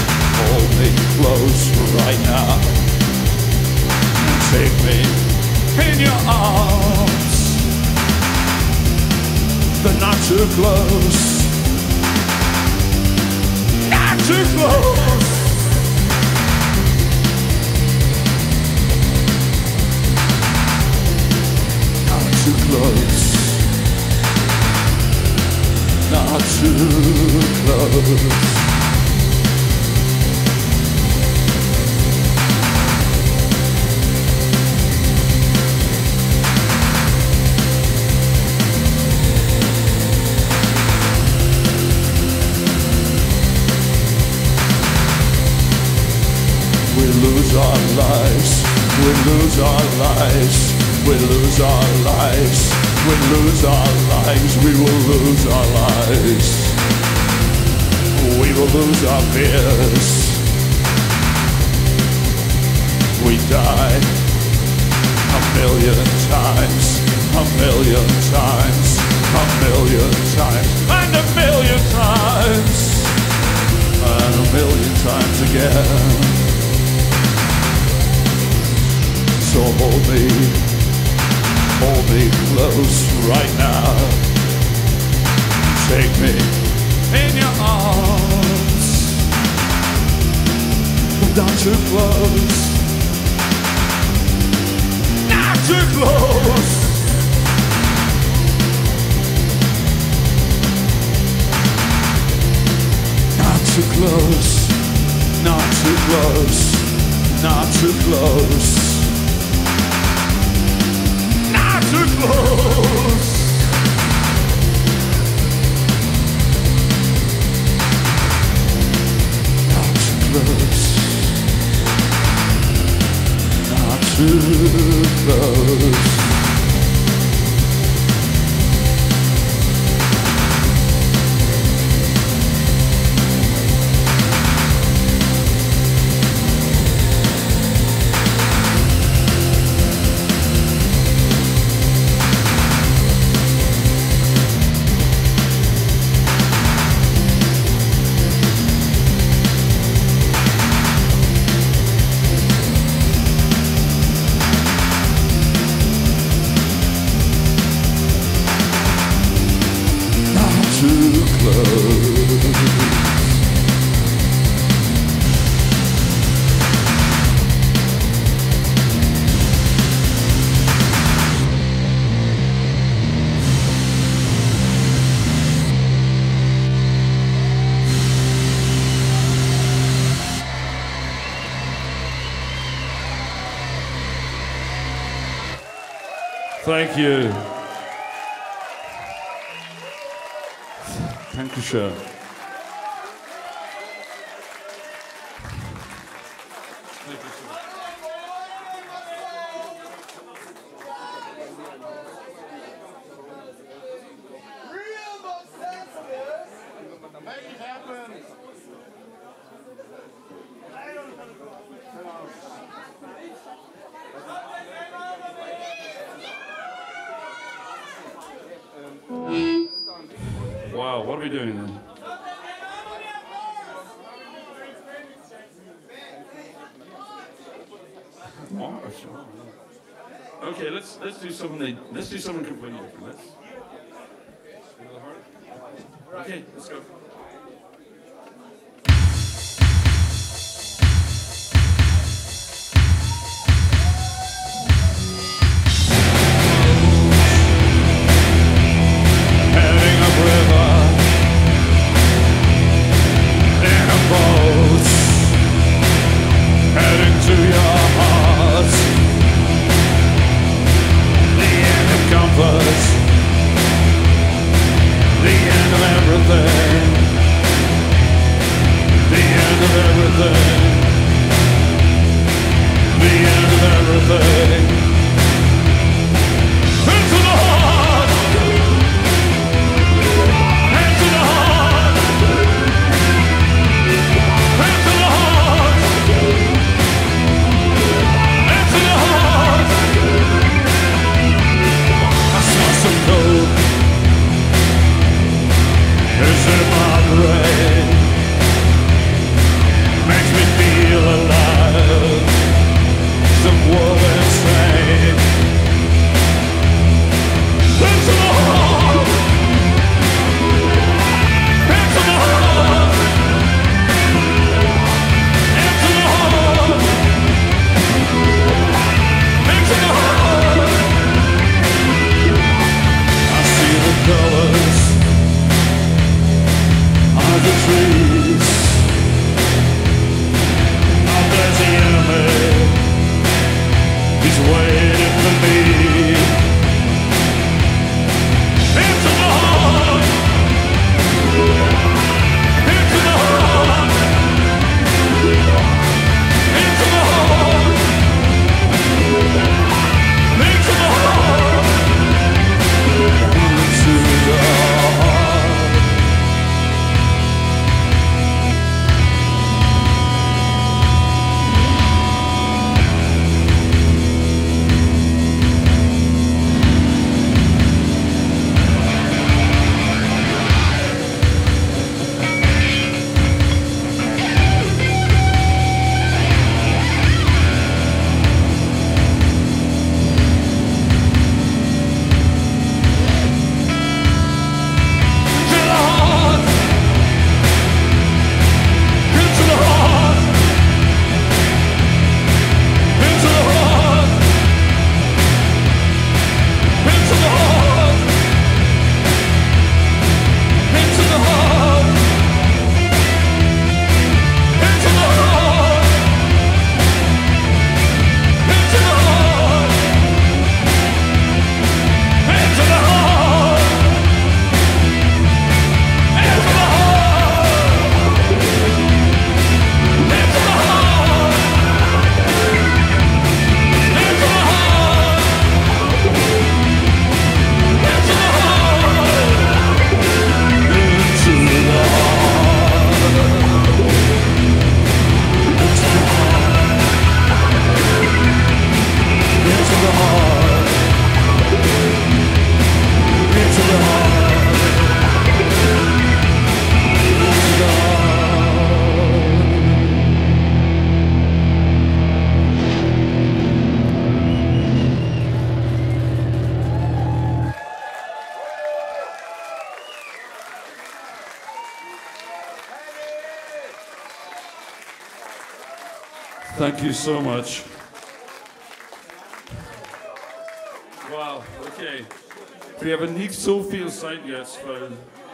me close right now, and take me in your arms. But not too close. Not too close. Not too close. Not too close. We lose our lives, we lose our lives, we lose our lives, we lose our lives, we will lose our lives. We will lose our fears. We die a million times, a million times, a million times, and a million times, and a million times again. So hold me close right now. Take me in your arms. Not too close. Not too close. Not too close. Not too close. Not too close. Too close. Not too close. Not too close. Thank you. Dankeschön. Wow, what are we doing then? Okay, let's do something. Let's do something completely different. Okay, let's go. The end of everything. Thank you so much. Wauw, oké. We hebben niet zoveel tijd jetzt, weil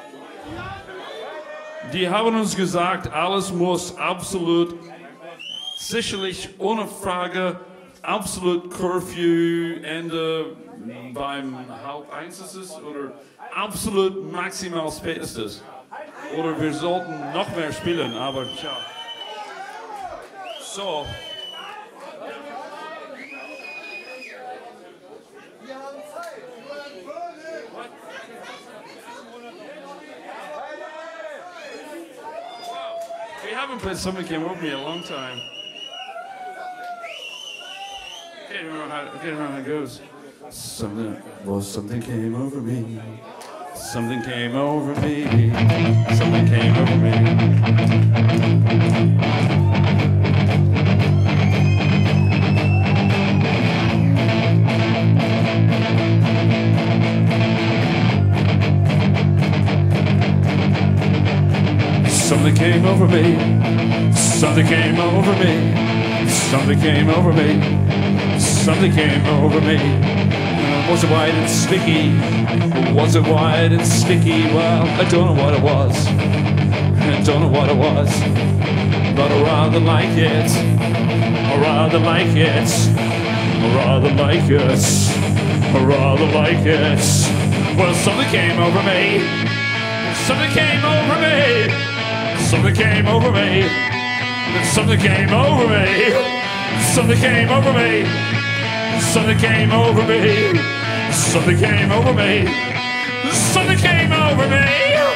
die haben uns gesagt, alles muss absolut, sicherlich ohne Frage, absolut Curfew, Ende beim 12:30 ist es, oder absolut maximal spätestens. Oder wir sollten noch mehr spielen, aber tja. So. We haven't played Something Came Over Me in a long time. I can't remember how it goes. Something came over me. Something came over me. Something came over me. Something came over me. Something came over me. Something came over me. Something came over me. Was it white and sticky? Was it white and sticky? Well, I don't know what it was. I don't know what it was. But I rather like it. I rather like it. I rather like it. I rather like it. Well, something came over me. Something came over me. Something came over me. Something came over me. Something came over me. Something came over me. Something came over me. Something came over me.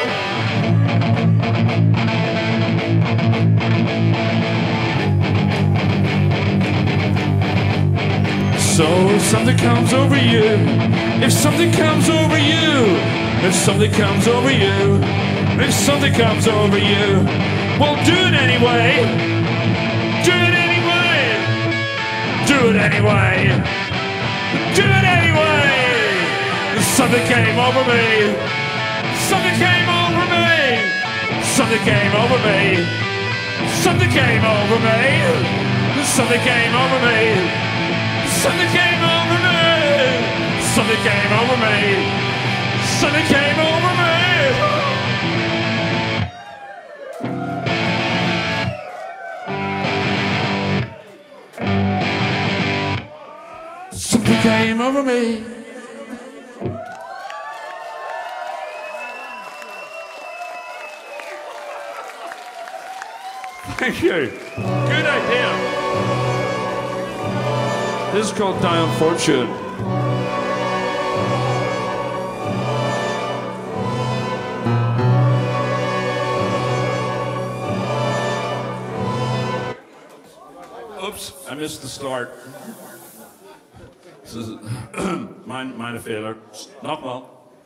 So something comes over you. If something comes over you. If something comes over you. If something comes over you. Well, do it anyway. Do it anyway. Do it anyway. Do it anyway. Something came over me. Something came over me. Something came over me. Something came over me. Something came over me. Something came over me. Something came over me. Something came over me. Something came over me. Thank you. Good idea. This is called DionFortune. Oops, I missed the start. This is meine Fehler. Nochmal.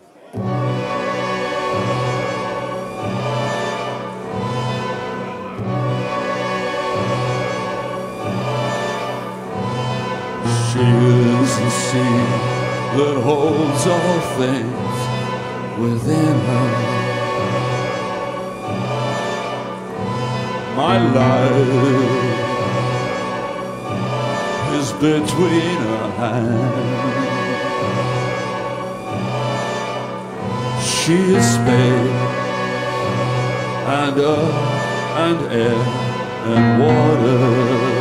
She is the sea that holds all things within her. My life is between her hands. She is space and earth and air and water.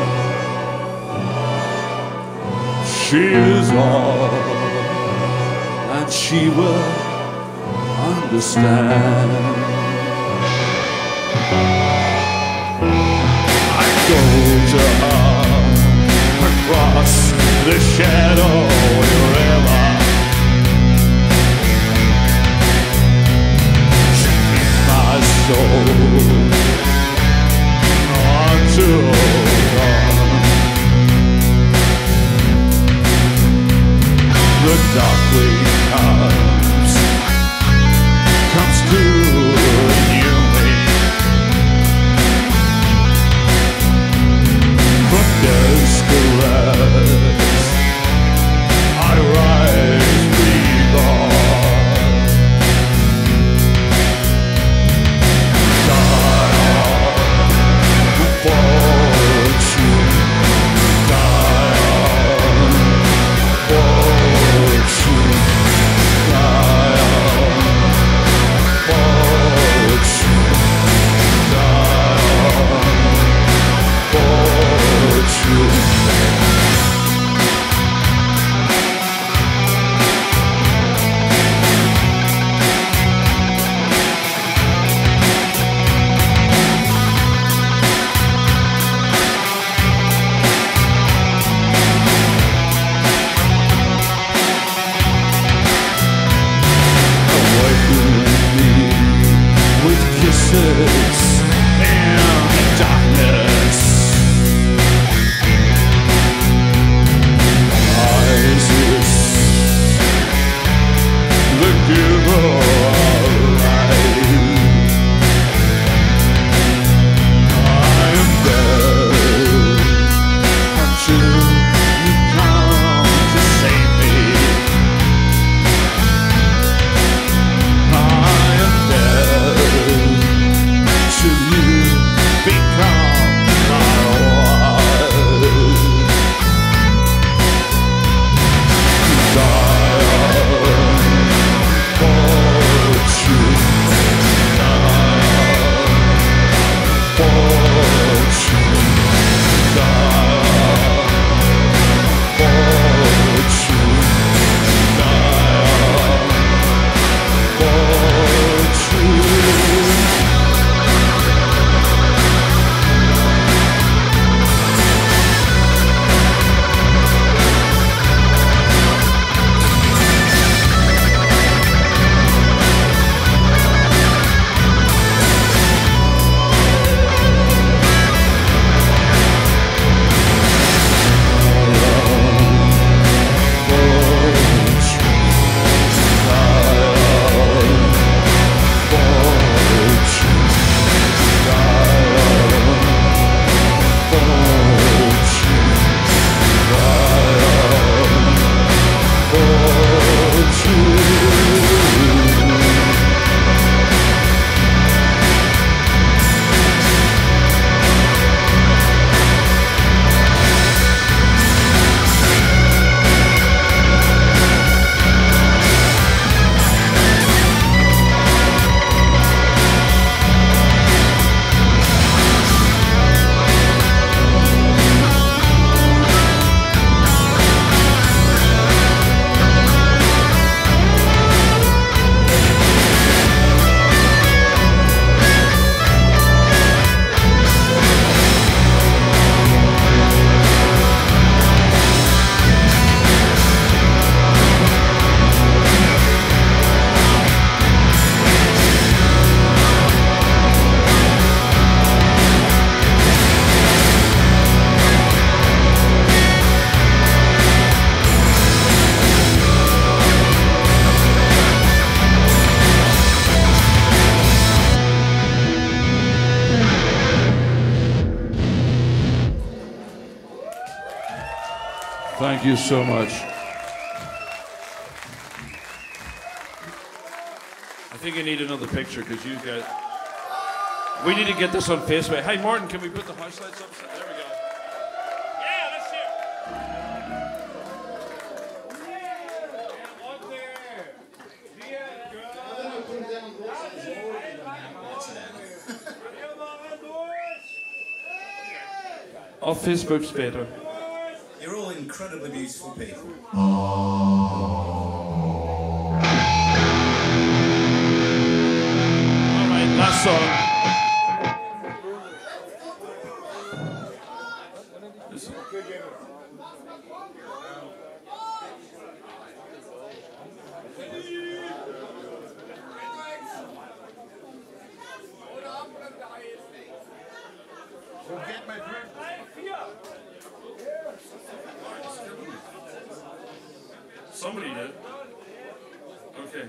She is all, and she will understand. I go to her across the shadowy river. She keeps my soul until dawn. The darkly comes to you me. From dusk to rise, I rise reborn. Thank you so much. I think I need another picture because you guys. We need to get this on Facebook. Hey, Martin, can we put the house lights up? There we go. Yeah, let's see it. Off Facebook's better. You're all incredibly beautiful people. Alright, last song. Somebody did. Okay.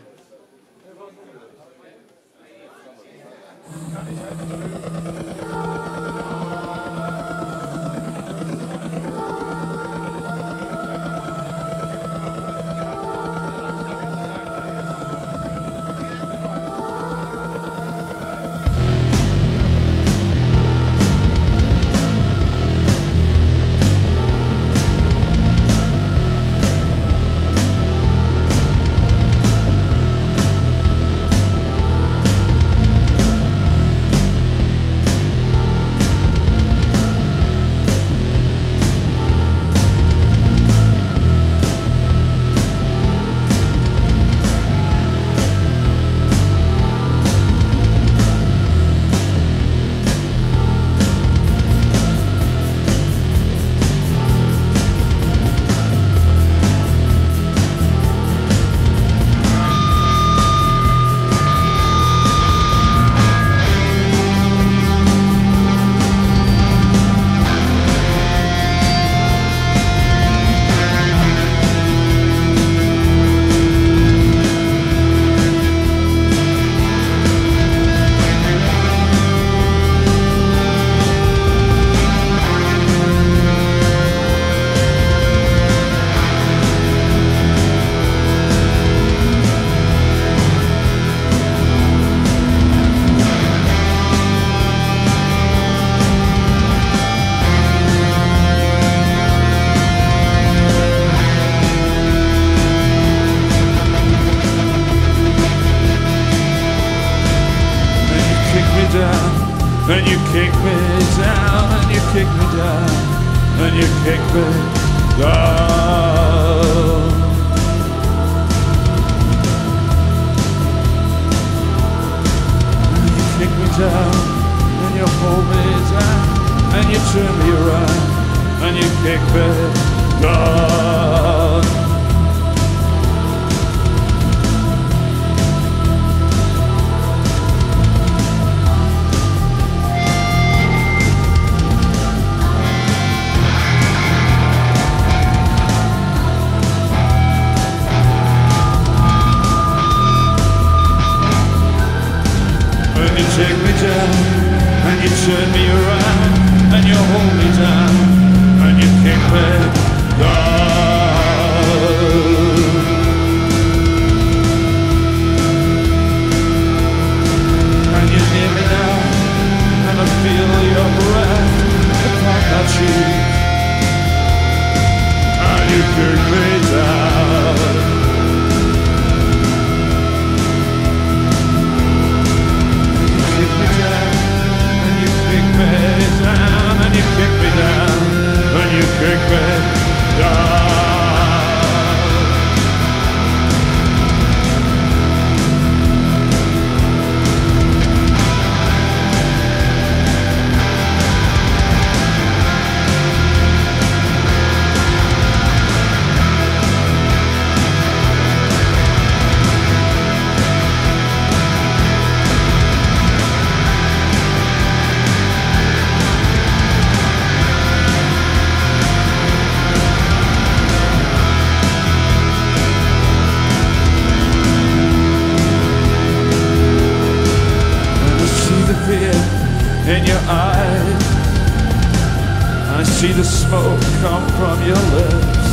and you kick me down, and you kick me down, and you kick me down. And you kick me down, and you hold me down, and you turn me around, and you kick me down. And you take me down, and you turn me around, and you hold me down, and you kick me down. And you near me now, and I feel your breath upon my cheek, and you kick me down. Down, and you kick me down, and you kick me down. In your eyes, I see the smoke come from your lips.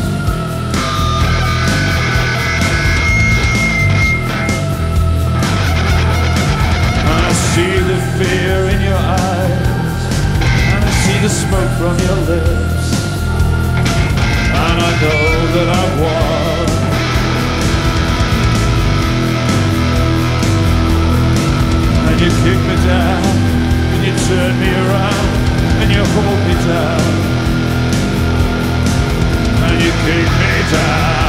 I see the fear in your eyes, and I see the smoke from your lips, and I know that I've won. And you kick me down, you turn me around, and you hold me down, and you kick me down.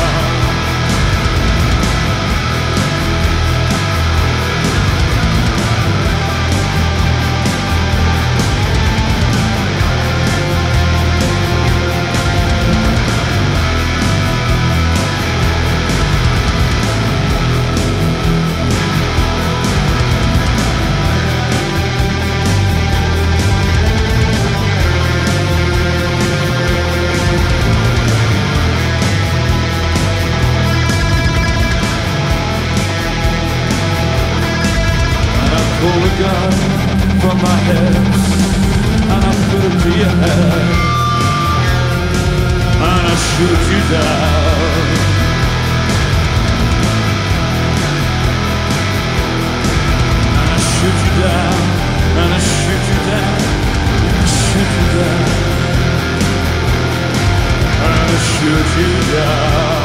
Pull a gun from my head, and I put it to your head, and I shoot you down. And I shoot you down, and I shoot you down, and I shoot you down, and I shoot you down.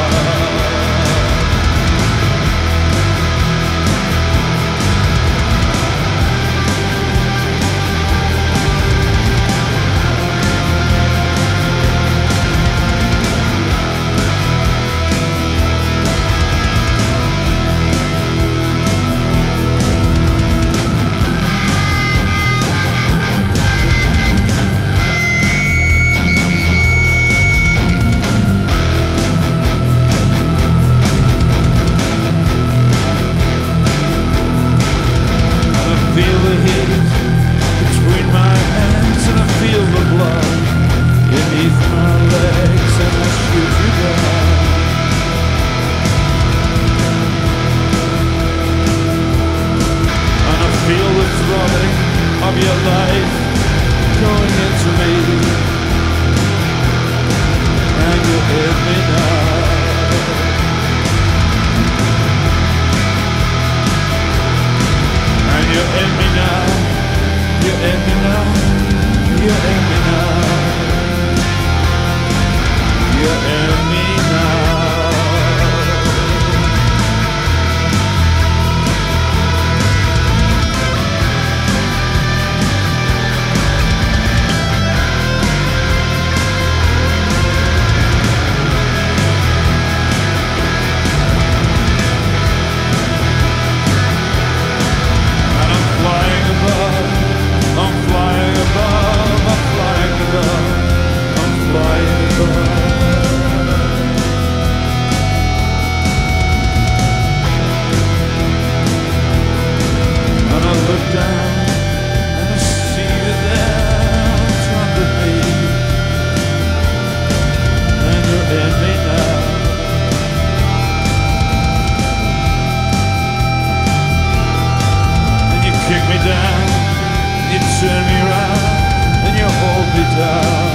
turn me round and you hold me down.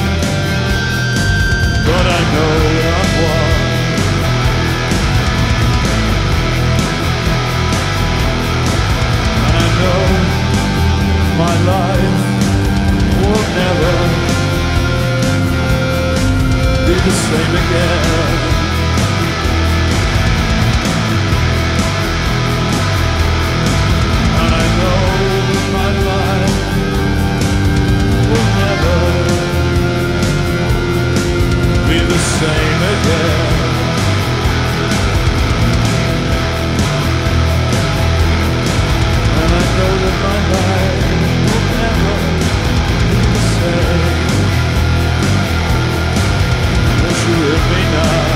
But I know I've won. And I know my life will never be the same again. And I know my life will never be the same again. And I know that my life will never be the same. Won't you with me now?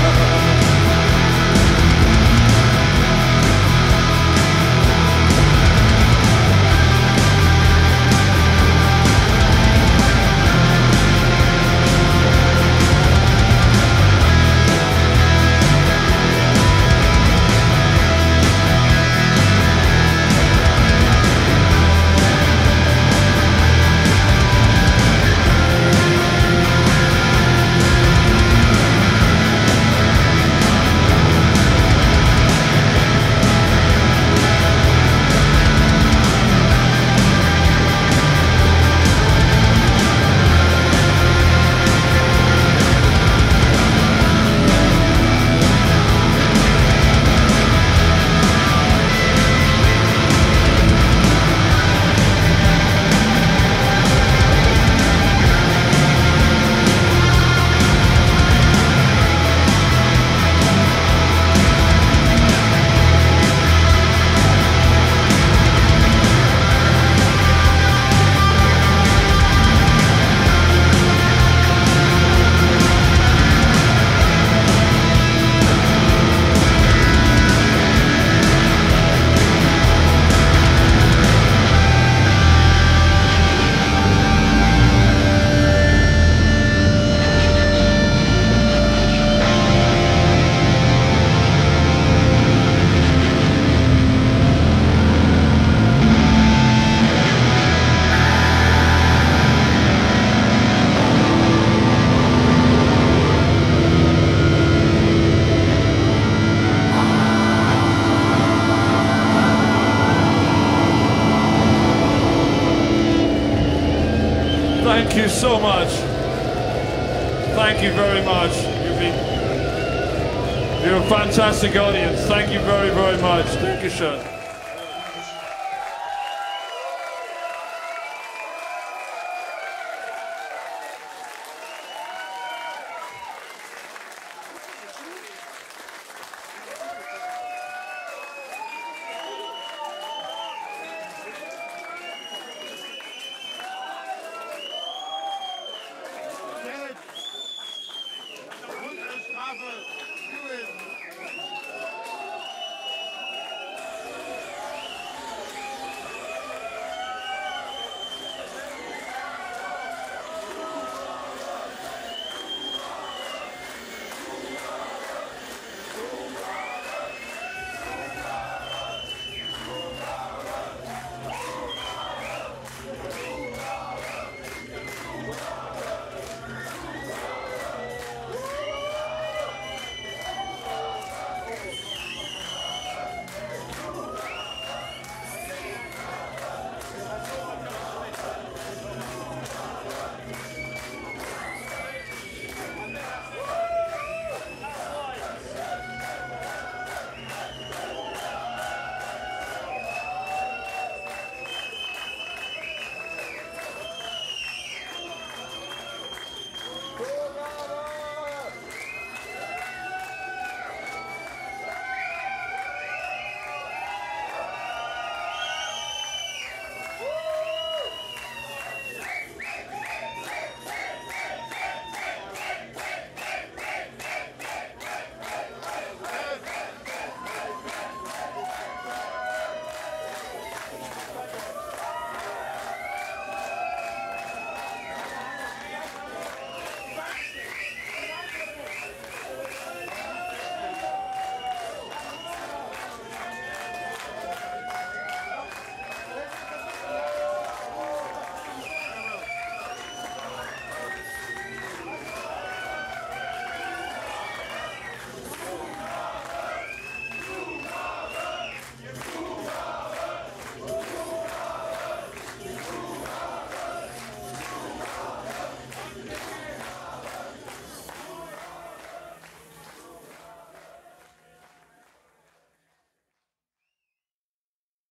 Thank you so much. Thank you very much. You're a fantastic audience. Thank you very, very much. Dankeschön.